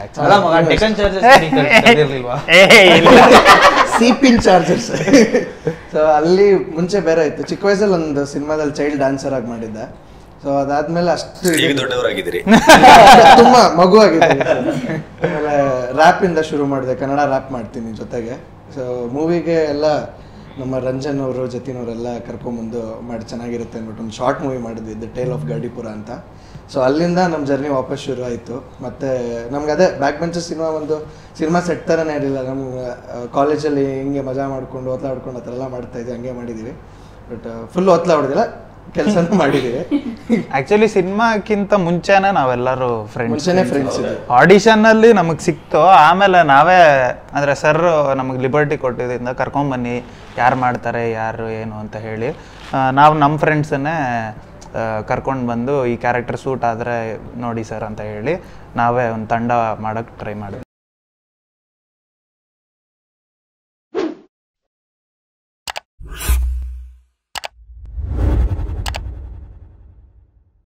ಸಿಪಿನ್ ಚಾರ್ಜರ್ಸ್. ಸೊ ಅಲ್ಲಿ ಮುಂಚೆ ಬೇರೆ ಇತ್ತು. ಚಿಕ್ಕ ವಯಸ್ಸಲ್ಲಿ ಒಂದು ಸಿನಿಮಾದಲ್ಲಿ ಚೈಲ್ಡ್ ಡ್ಯಾನ್ಸರ್ ಆಗಿ ಮಾಡಿದ್ದೆ. ಸೊ ಅದಾದ್ಮೇಲೆ ಅಷ್ಟು ದೊಡ್ಡವರಾಗಿದ್ದೀರಿ, ತುಂಬಾ ಮಗು ಆಗಿದ್ದೀರಿ. ಆಮೇಲೆ ರ್ಯಾಪ್ ಇಂದ ಶುರು ಮಾಡಿದೆ. ಕನ್ನಡ ರ್ಯಾಪ್ ಮಾಡ್ತೀನಿ ಜೊತೆಗೆ. ಸೊ ಮೂವಿಗೆ ಎಲ್ಲ ನಮ್ಮ ರಂಜನ್ ಅವರು ಜತಿನವರೆಲ್ಲ ಕರ್ಕೊಂಬಂದು ಮಾಡಿ ಚೆನ್ನಾಗಿರುತ್ತೆ ಅಂದ್ಬಿಟ್ಟು ಒಂದು ಶಾರ್ಟ್ ಮೂವಿ ಮಾಡಿದ್ವಿ, ದ ಟೇಲ್ ಆಫ್ ಗಾಡಿಪುರ ಅಂತ. ಸೊ ಅಲ್ಲಿಂದ ನಮ್ಮ ಜರ್ನಿ ವಾಪಸ್ ಶುರು ಆಯಿತು. ಮತ್ತು ನಮ್ಗೆ ಅದೇ ಬ್ಯಾಕ್ ಬೆಂಚಸ್ ಸಿನಿಮಾ ಸೆಟ್ ಥರನೇ ಇರಲಿಲ್ಲ. ನಮ್ಮ ಕಾಲೇಜಲ್ಲಿ ಹಿಂಗೆ ಮಜಾ ಮಾಡ್ಕೊಂಡು ಓದ್ಲಾಡ್ಕೊಂಡು ಆ ಥರ ಎಲ್ಲ ಮಾಡ್ತಾಯಿದ್ವಿ. ಹಂಗೆ ಮಾಡಿದ್ದೀವಿ. ಬಟ್ ಫುಲ್ ಓದ್ಲಾಡೋದಿಲ್ಲ, ಕೆಲಸನೂ ಮಾಡಿದ್ದೀವಿ. ಆ್ಯಕ್ಚುಲಿ ಸಿನಿಮಾಕ್ಕಿಂತ ಮುಂಚೆನೇ ನಾವೆಲ್ಲರೂ ಮುಂಚೆನೇ ಫ್ರೆಂಡ್ಸ್ ಇದ್ವಿ. ಆಡಿಷನ್ನಲ್ಲಿ ನಮಗೆ ಸಿಕ್ತು. ಆಮೇಲೆ ನಾವೇ ಅಂದರೆ ಸರ್ ನಮಗೆ ಲಿಬರ್ಟಿ ಕೊಟ್ಟಿದ್ದರಿಂದ ಕರ್ಕೊಂಬನ್ನಿ, ಯಾರು ಮಾಡ್ತಾರೆ ಯಾರು ಏನು ಅಂತ ಹೇಳಿ ನಾವು ನಮ್ಮ ಫ್ರೆಂಡ್ಸನ್ನೇ ಕರ್ಕೊಂಡು ಬಂದು ಈ ಕ್ಯಾರೆಕ್ಟರ್ ಸೂಟ್ ಆದರೆ ನೋಡಿ ಸರ್ ಅಂತ ಹೇಳಿ ನಾವೇ ಒಂದು ತಂಡ ಮಾಡೋಕ್ಕೆ ಟ್ರೈ ಮಾಡಿದ್ವಿ.